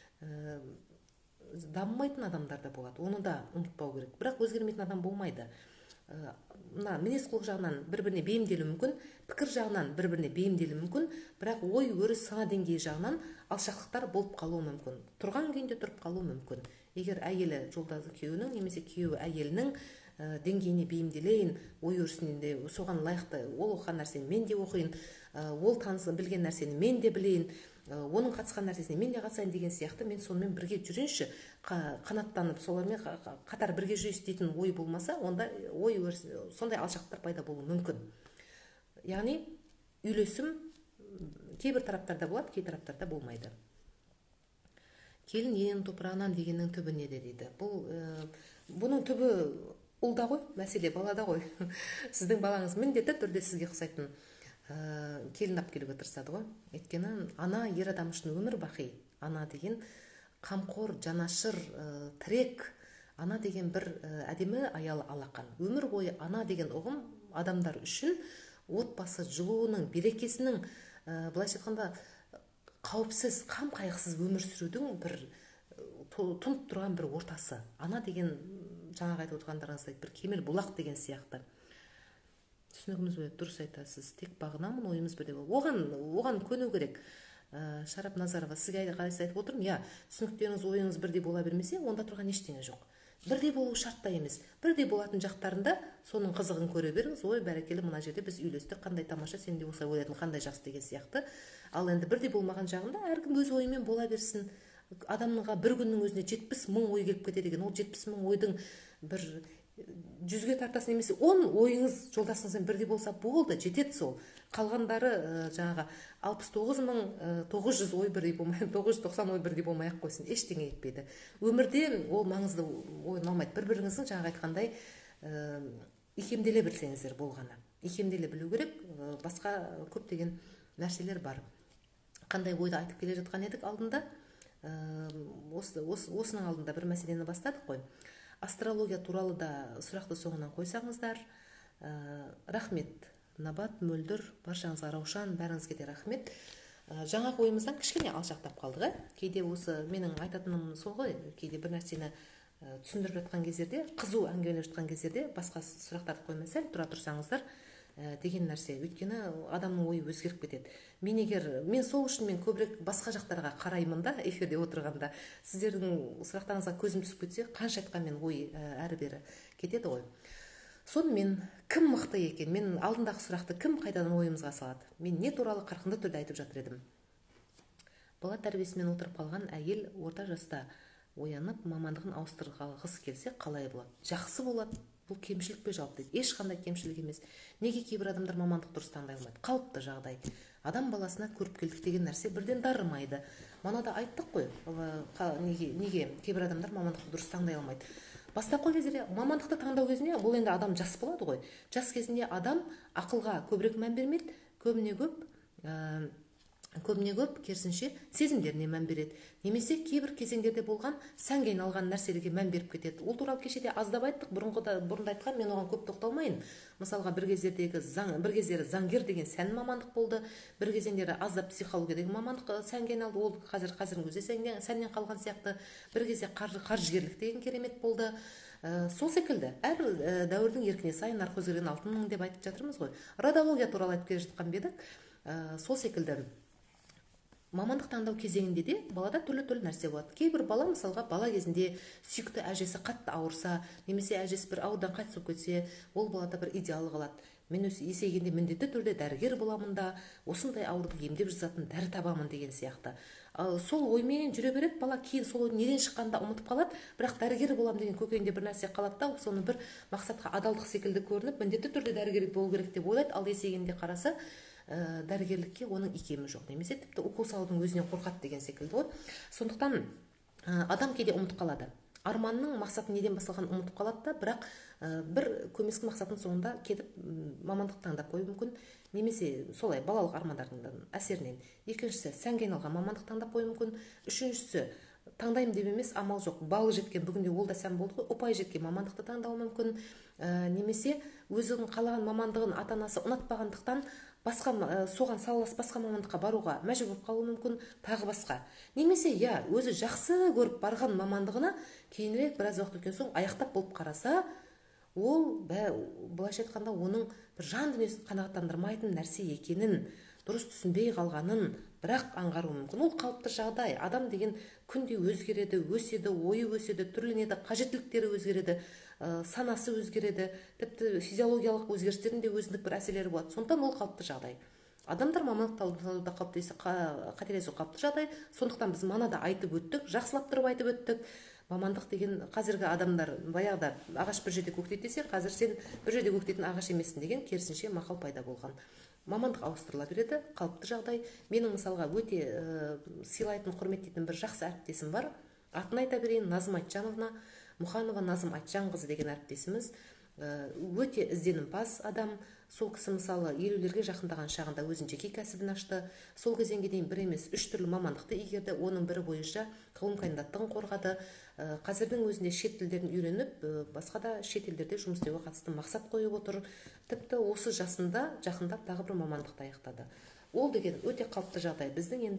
Дамымайтын адамдар да болады, оны да ұмытпау керек. Бірақ өзгермейтін адам болмайды. Мінез құлық жағынан бір-біріне бейімделу мүмкін, пікір жағынан бір-біріне бейімделу мүмкін, бірақ ой өріс сана деңгейі жағынан алшақтықтар болып қалуы мүмкін. Тұрған күйінде тұрып қалуы мүмкін. Егер әйелі жолдасы күйеуінің немесе күйеуі әйелінің деңгейіне бейімделейін, ой өрісінде соған лайықты, ол оқыған нәрсені мен де оқиын, ол танысын білген нәрсені мен де білейін, оның қатысқан нәрсесіне мен де қатысайын деген сияқты, мен сонымен бірге жүрейінші, қанаттанып солармен қатар бірге жүрейінші дейтін ой болмаса, онда ой өрісі сондай алшақтықтар пайда болуы мүмкін. Яғни үйлесім кейбір тараптарда болады, кей тараптарда болмайды. Келін ененің топырағынан дегеннің түбі неде дейді. Бұның түбі ұлда ғой, мәселе балада ғой. Сіздің балаңыз міндетті түрде сізге ұқсайтын келін алып келуге тырысады ғой. Өйткені ана ер адам үшін өмір бақи. Ана деген қамқор, жанашыр, тірек. Ана деген бір әдемі аялы алақан. Өмір бойы ана деген ұғым адамдар үшін отбасы жылуының, берекесінің, былайша айтқанда қауіпсіз, қам қайғысыз өмір сүрудің бір тұнып тұрған бір ортасы. Ана деген жаңағы айтып отырғандарыңыздай бір кемел бұлақ деген сияқты. Түсінігіміз бе? Дұрыс айтасыз. Тек бағынамын, ойымыз бірде бол. Оған көну керек. Шарап Назарова, сізге қалайсыз айтып отырмын? Я, түсініктеріңіз, ойыңыз бірдей бола бермесе, онда тұрған ештеңе жоқ. Бірдей болу шарт та емес. Бірдей болатын жақтарында соның қызығын көре беріңіз. Ой, бәрекелі, мына жерде біз үйлестік, қандай тамаша, сен де осылай ойладың, қандай жақсы деген сияқты. Ал енді бірдей болмаған жағында әркім өз ойымен бола берсін. Адамға бір күннің өзіне 70 мың ой келіп кетеді деген. Ол 70 мың ойдың бір 100-ге тартасы немесе 10 ойыңыз жолдасыңызбен бірдей болса болды, жетеді сол. Қалғандары жаңағы 69.900 ой бірдей болмай, 990 ой бірдей болмай ақ қойсын, ештеңе етпейді. Өмірде ол маңызды ойламайды. Бір-біріңіздің жаңағы айтқандай икемделе білсеңіздер болғаны. Икемделе білу керек, басқа көптеген нәрселер бар. Қандай ойды айтып келе жатқан едік алдында? Осының алдында бір мәселені бастадық қой. Астрология туралы да сұрақты соңынан қойсаңыздар. Рахмет. Набат, мөлдір, баршаңызға раушан, бәріңізге де рахмет. Жаңа ойымыздан кішкене алшақтап қалдық. Кейде осы менің айтатыным сол ғой, кейде бір нәрсені түсіндіріп жатқан кездерде, қызу әңгімелеп жатқан кездерде басқа сұрақтарды қоймай сәл тұра тұрсаңыздар деген нәрсе. Өйткені адамның ойы өзгеріп кетеді. Мен сол үшін мен көбірек басқа жақтарға қараймын да, эфирде отырғанда. Сіздердің сұрақтарыңызға көзім түсіп кетсе, қанша айтқанмен ой әрі-бері кетеді ғой. Сонымен кім мықты екен? Мен алдындағы сұрақты кім қайтадан ойымызға салады? Мен не туралы қарқынды түрде айтып жатыр едім? Бала тәрбиесімен отырып қалған әйел орта жаста оянып, мамандығын ауыстырғысы келсе қалай болады? Жақсы болады. бұл кемшілік пе жалпы дейді. Ешқандай кемшілік емес. Неге кейбір адамдар мамандық дұрыс таңдай алмайды? Қалыпты жағдай. Адам баласына көріпкелдік деген нәрсе бірден дарымайды. Манада айттық қой, неге кейбір адамдар мамандықты дұрыс таңдай алмайды. Бастапқы кезде мамандықты таңдау кезінде бұл енді адам жас болады ғой. Жас кезінде адам ақылға көбірек мән бермейді, көбіне көп керісінше сезімдеріне мән береді. Немесе кейбір кезеңдерде болған сәнге айналған нәрселерге мән беріп кетеді. Ол туралы кешеде аздап айттық, бұрында айтқан, мен оған көп тоқталмайын. Мысалға бір кездері заңгер деген сән мамандық болды, бір кезеңдері аздап психология деген мамандық сәнге айналды. Ол қазірдің өзінде сәннен қалған сияқты. Бір кезде қаржыгерлік деген керемет болды. Сол секілді әр дәуірдің еркіне сай нарық өзгерген алтын мың деп айтып жатырмыз ғой. Радиология туралы айтып келе жатқан едік. Сол секілді мамандық таңдау кезеңінде де балада түрлі нәрсе болады. Кейбір бала мысалға бала кезінде сүйікті әжесі қатты ауырса, немесе әжесі бір аурудан қайтыс болып кетсе, ол балада бір идеалы қалады. Мен есейгенде міндетті түрде дәрігер боламын да, осындай ауруды емдеп жазатын дәрі табамын деген сияқты. Сол оймен жүре береді бала, кейін сол неден шыққанда ұмытып қалады, бірақ дәрігер боламын деген көкейінде бір нәрсе қалады да, соны бір мақсатқа адалдық секілді көрініп, міндетті түрде дәрігер болу керек деп ойлайды. Ал есейгенде қараса, дәрігерлікке оның икемі жоқ, немесе тіпті укол салудың өзінен қорқады деген секілді ғой. Сондықтан адам кейде ұмытып қалады. Арманның мақсаты неден басталғанын ұмытып қалады да, бірақ бір көмескі мақсаттың соңында кетіп мамандық таңдап қою мүмкін, немесе солай балалық армандардың әсерінен. Екіншісі, сәнге айналған мамандық таңдап қою мүмкін. Үшіншісі, таңдаймын деп емес, амал жоқ, балы жеткен, бүгінде ол да сән болды ғой, ұпай жеткен мамандықты таңдауы мүмкін. Немесе өзінің қалаған мамандығын ата-анасы ұнатпағандықтан соған салалас басқа мамандыққа баруға мәжбүр болып қалуы мүмкін, тағы басқа. Немесе өзі жақсы көріп барған мамандығына кейінірек біраз уақыт өткен соң аяқтап болып қараса, ол былайша айтқанда оның бір жан дүниесін қанағаттандырмайтын нәрсе екенін, дұрыс түсінбей қалғанын бірақ аңғаруы мүмкін. Ол қалыпты жағдай. Адам деген күнде өзгереді, өседі, ойы өседі, түрленеді, қажеттіліктері өзгереді, санасы өзгереді, тіпті физиологиялық өзгерістердің де өзіндік бір әсерлері болады. Сондықтан ол қалыпты жағдай. Адамдар мамандық таңдауда қателесу қалыпты жағдай. Сондықтан біз манада айтып өттік, жақсылап тұрып айтып өттік. Мамандық деген қазіргі адамдар баяғыда ағаш бір жерде көктейді десе, қазір сен бір жерде көктейтін ағаш емессің деген керісінше мақал пайда болған. Мамандық ауыстырыла береді, қалыпты жағдай. Менің мысалға өте сыйлайтын, құрметтейтін бір жақсы әріптесім бар. Атын айта берейін, Назым Айтжановна, Мұханова Назым Айтжанқызы деген әріптесіміз. Өте ізденімпаз адам. Сол кісі мысалы 50-лерге жақындаған шағында өзінің жеке кәсібін ашты. Сол кезеңге дейін бір емес 3 түрлі мамандықты игерді. Оның бірі бойынша ғылым кандидаттығын қорғады. Қазірдің өзінде шет тілдерін үйреніп, басқа да шет елдерде жұмыс істеуге қатысты мақсат қойып отыр. Тіпті осы жасында жақындап тағы бір мамандықты аяқтады. Ол деген өте қалыпты жағдай.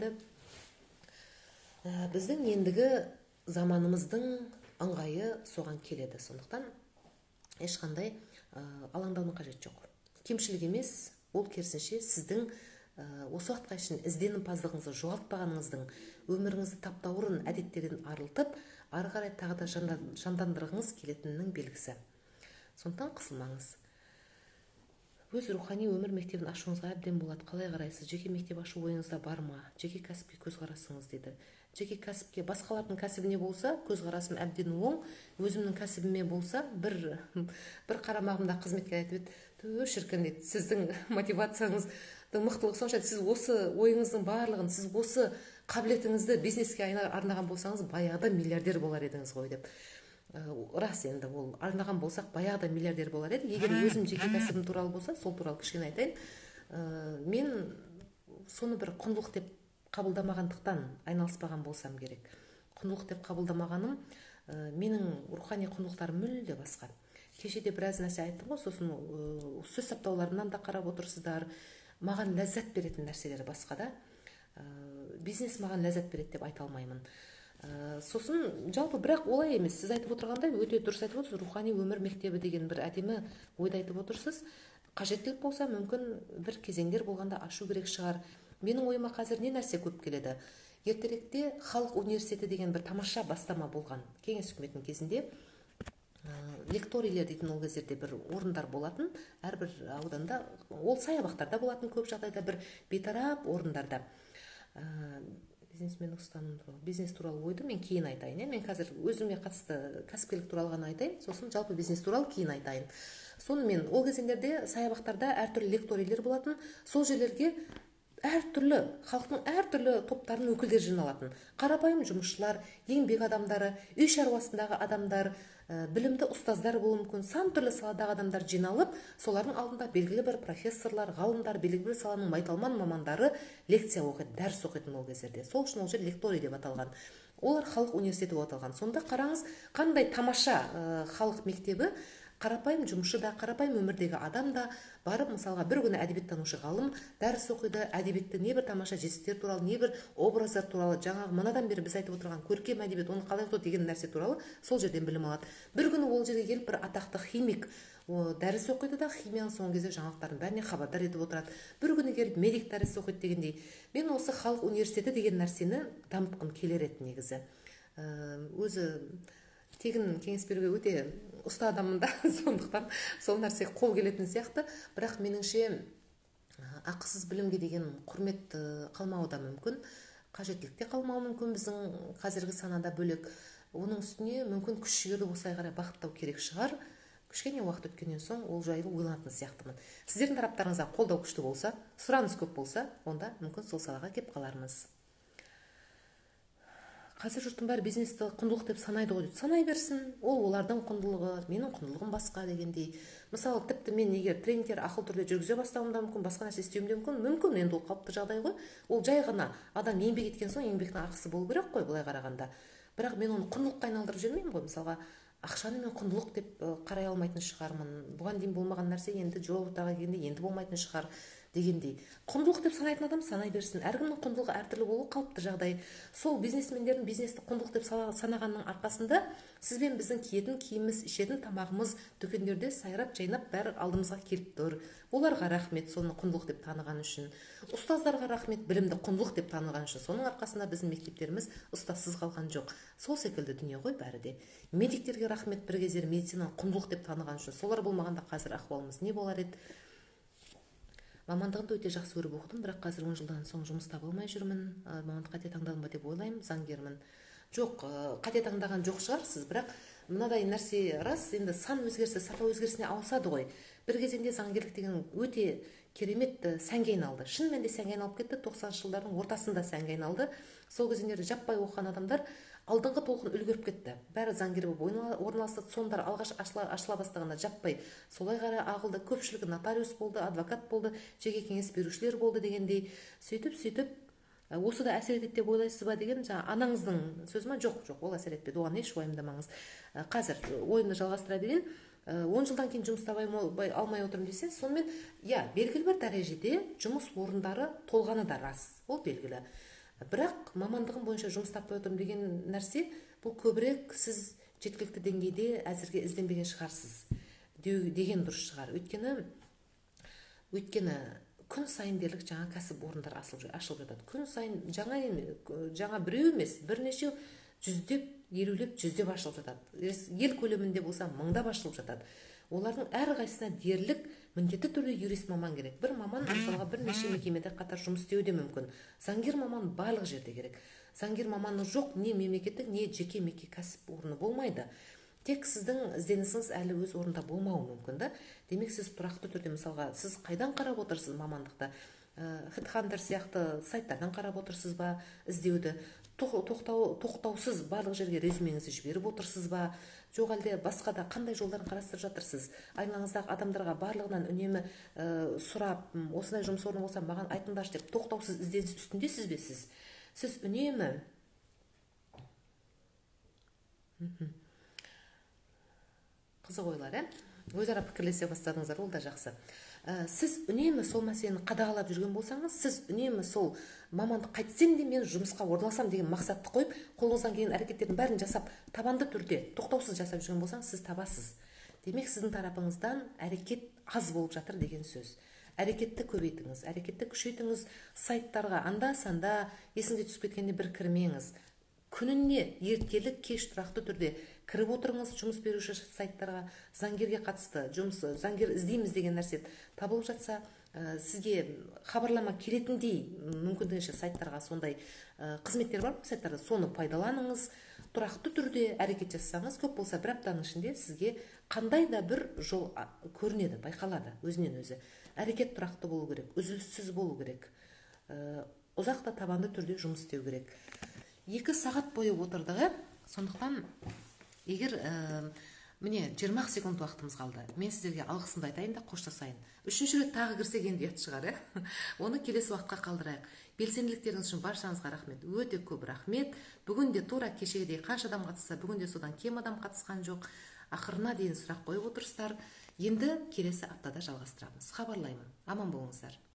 Біздің ендігі заманымыздың ыңғайы соған келеді. Сондықтан ешқандай алаңдаудың қажеті жоқ. Кемшілік емес, ол керісінше сіздің осы уақытқа шейін ізденімпаздығыңызды жоғалтпағаныңыздың, өміріңізді таптаурын әдеттерден арылтып, ары қарай тағы да жандандырғыңыз келетінінің белгісі. Сондықтан қысылмаңыз. Өз рухани өмір мектебін ашуыңызға әбден болады. Қалай қарайсыз? Жеке мектеп ашу ойыңызда бар ма? Жеке кәсіпке көзқарасыңыз дейді. Жеке кәсіпке, басқалардың кәсібіне болса, көзқарасым әбден оң, өзімнің кәсібіме болса, бір қарамағымда қызметкер айтып еді, шіркін дейді, сіздің мотивацияңыздың мықтылығы сонша, сіз осы ойыңыздың барлығын, сіз осы қабілетіңізді бизнеске арнаған болсаңыз, баяғыда миллиардер болар едіңіз ғой деп. Рас, енді ол арнаған болсақ, баяғыда миллиардер болар еді. Егер өзім жеке кәсібім туралы болса, сол туралы кішкене айтайын. Мен соны бір құндылық деп қабылдамағандықтан айналыспаған болсам керек. Құндылық деп қабылдамағаным, менің рухани құндылықтарым мүлде басқа. Кешеде біраз нәрсе айттым ғой, сосын сөз саптауларымнан да қарап отырсыздар. Маған ләззат беретін нәрселер басқа да. Бизнес маған ләззат береді деп айта алмаймын. Сосын жалпы бірақ олай емес. Сіз айтып отырғандай өте дұрыс айтып отырсыз. Рухани өмір мектебі деген бір әдемі ойды айтып отырсыз. Қажеттілік болса, мүмкін бір кезеңдер болғанда ашу керек шығар. Менің ойыма қазір не нәрсе көп келеді. Ертеректе халық университеті деген бір тамаша бастама болған. Кеңес үкіметінің кезінде лекторийлер дейтін ол кездерде бір орындар болатын. Әрбір ауданда, ол саябақтарда болатын көп жағдайда, бір бейтарап орындарда. бизнесмендік ұстаным туралы, бизнес туралы ойды мен кейін айтайын. Мен қазір өзіме қатысты кәсіпкерлік туралы ғана айтайын, сосын жалпы бизнес туралы кейін айтайын. Сонымен ол кезеңдерде саябақтарда әртүрлі лекторийлер болатын, сол жерлерге әртүрлі халықтың әртүрлі топтарының өкілдері жиналатын. Қарапайым жұмысшылар, еңбек адамдары, үй шаруасындағы адамдар, білімді ұстаздар болуы мүмкін, сан түрлі саладағы адамдар жиналып, солардың алдында белгілі бір профессорлар, ғалымдар, белгілі бір саланың майталман мамандары лекция оқиды, дәріс оқитын ол кездерде. Сол үшін ол жер лекторий деп аталған. Олар халық университеті болып аталған. Сонда қараңыз, қандай тамаша халық мектебі. Қарапайым жұмысшы да, қарапайым өмірдегі адам да барып, мысалға, бір күні әдебиеттанушы ғалым дәріс оқиды, әдебиетті небір тамаша жетістіктер туралы, небір образдар туралы, жаңағы манадан бері біз айтып отырған көркем әдебиет, оны қалай оқиды деген нәрсе туралы сол жерден білім алады. Бір күні ол жерге келіп бір атақты химик дәріс оқиды да, химияның соңғы кезде жаңалықтардың бәріне хабардар етіп отырады. Бір күні келіп медик дәріс оқиды дегендей. Мен осы халық университеті деген нәрсені дамытқым келер еді негізі. Өзі тегін кеңес беруге өте ұста адаммын да, сондықтан сол нәрсе қол келетін сияқты. Бірақ меніңше ақысыз білімге деген құрмет қалмауы да мүмкін, қажеттілікте қалмауы мүмкін біздің қазіргі санада бөлек. Оның үстіне мүмкін күш-жігерді осылай қарай бағыттау керек шығар. Кішкене уақыт өткеннен соң ол жайлы ойланатын сияқтымын. Сіздердің тараптарыңызға қолдау күшті болса, сұраныс көп болса, онда мүмкін сол салаға кеп қалармыз. Қазір жұрттың бәрі бизнесті құндылық деп санайды ғой, санай берсін. Ол олардың құндылығы, менің құндылығым басқа дегендей. Мысалы, тіпті мен егер тренингтер ақыл түрде жүргізе бастауым да мүмкін, басқа нәрсе істеуім де мүмкін, енді ол қалыпты жағдай ғой. Ол жай ғана адам еңбек еткен соң еңбектің ақысы болу керек қой, былай қарағанда. Бірақ мен оны құндылыққа айналдырып жүрмеймін ғой. Мысалға, ақшаны мен құндылық деп қарай алмайтын шығармын. Бұған дейін болмаған нәрсе енді жол ортаға келгенде енді болмайтын шығар дегендей. Құндылық деп санайтын адам санай берсін. Әркімнің құндылығы әртүрлі болу қалыпты жағдай. Сол бизнесмендердің бизнесті құндылық деп санағанның арқасында сіз бен біздің киетін киіміміз, ішетін тамағымыз дүкендерде сайрап жайнап бәрі алдымызға келіп тұр. Оларға рахмет, соны құндылық деп таныған үшін. Ұстаздарға рахмет, білімді құндылық деп таныған үшін. Соның арқасында біздің мектептеріміз ұстазсыз қалған жоқ. Сол секілді дүние ғой бәрі де. Медиктерге рахмет, бір кездері медицинаны құндылық деп таныған үшін. Солар болмағанда қазір ахуалымыз не болар еді? Мамандығымды өте жақсы көріп оқыдым, бірақ қазір 10 жылдан соң жұмыс таба алмай жүрмін. Мамандық қате таңдадым ба деп ойлаймын, заңгермін. Жоқ, қате таңдаған жоқ шығарсыз, бірақ мынадай нәрсе рас, енді сан өзгерісі сапа өзгерісіне ауысады ғой. Бір кезеңде заңгерлік деген өте керемет сәнге айналды. Шын мәнінде сәнге айналып кетті, 90 жылдардың ортасында сәнге айналды. Сол кезеңдерде жаппай оқыған адамдар алдыңғы толқын үлгеріп кетті. Бәрі заңгер болып орналасты. Сондар алғаш ашыла бастағанда жаппай солай қарай ағылды. Көпшілігі нотариус болды, адвокат болды, жеке кеңес берушілер болды дегендей. Сөйтіп осы да әсер етеді деп ойлайсыз ба деген анаңыздың сөзі ма? Жоқ, ол әсер етпеді. Оған еш уайымдамаңыз. Қазір ойымды жалғастыра берейін. 10 жылдан кейін жұмыс таба алмай отырмын десе, сонымен белгілі бір дәрежеде жұмыс орындары толғаны да рас. Ол белгілі. Бірақ мамандығым бойынша жұмыс таппай отырмын деген нәрсе, бұл көбірек сіз жеткілікті деңгейде әзірге ізденбеген шығарсыз деген дұрыс шығар. Өйткені күн сайын дерлік жаңа кәсіп орындар ашылып жатады. Күн сайын жаңа біреу емес, бірнеше жүздеп, елулеп, жүздеп ашылып жатады. Ел көлемінде болса мыңдап ашылып жатады. Олардың әрқайсысына дерлік міндетті түрде юрист маман керек. Бір маман мысалға бірнеше мекемеде қатар жұмыс істеуі де мүмкін. Заңгер маман барлық жерде керек. Заңгер маманы жоқ, не мемлекеттік, не жеке кәсіп орны болмайды. Тек сіздің ізденісіңіз әлі өз орнында болмауы мүмкін да. Демек сіз тұрақты түрде, мысалға, сіз қайдан қарап отырсыз мамандықты? HeadHunter сияқты сайттардан қарап отырсыз ба іздеуді? Тоқтаусыз барлық жерге резюмеңізді жіберіп отырсыз ба? Жоқ әлде басқа да қандай жолдарын қарастырып жатырсыз? Айналаңыздағы адамдарға барлығынан үнемі сұрап, осындай жұмыс орны болса маған айтыңдаршы деп тоқтаусыз ізденіс үстіндесіз бе сіз? Сіз үнемі қызық ойлар, өзара пікірлесе бастадыңыздар, ол да жақсы. Сіз үнемі сол мәселені қадағалап жүрген болсаңыз, сіз үнемі сол мамандық қайтсем де мен жұмысқа орналасам деген мақсатты қойып, қолыңыздан келген әрекеттердің бәрін жасап, табанды түрде, тоқтаусыз жасап жүрген болсаңыз, сіз табасыз. Демек, сіздің тарапыңыздан әрекет аз болып жатыр деген сөз. Әрекетті көбейтіңіз, әрекетті күшейтіңіз, сайттарға анда-санда есіңізге түсіп кеткенде бір кірмеңіз. Күніне ертелі кеш тұрақты түрде кіріп отырыңыз жұмыс беруші сайттарға, заңгерге қатысты заңгер іздейміз деген нәрсе табылып жатса, сізге хабарлама келетіндей мүмкіндігінше сайттарға сондай қызметтер бар сайттарда, соны пайдаланыңыз. Тұрақты түрде әрекет жасасаңыз, көп болса бір аптаның ішінде сізге қандай да бір жол көрінеді, байқалады өзінен өзі. Әрекет тұрақты болу керек, үзіліссіз болу керек, ұзақ та табанды түрде жұмыс істеу керек. 2 сағат бойы отырдық, сондықтан егер міне 20 секунд уақытымыз қалды. Мен сіздерге алғысымды айтайын да қоштасайын. 3-ші рет тағы кірсек енді ұят шығар, оны келесі уақытқа қалдырайық. Белсенділіктеріңіз үшін баршаңызға рахмет. Өте көп рахмет. Бүгін де тура кешегідей қанша адам қатысса, бүгін де содан кем адам қатысқан жоқ. Ақырына дейін сұрақ қойып отырсыздар. Енді келесі аптада жалғастырамыз. Хабарлаймын. Аман болыңыздар.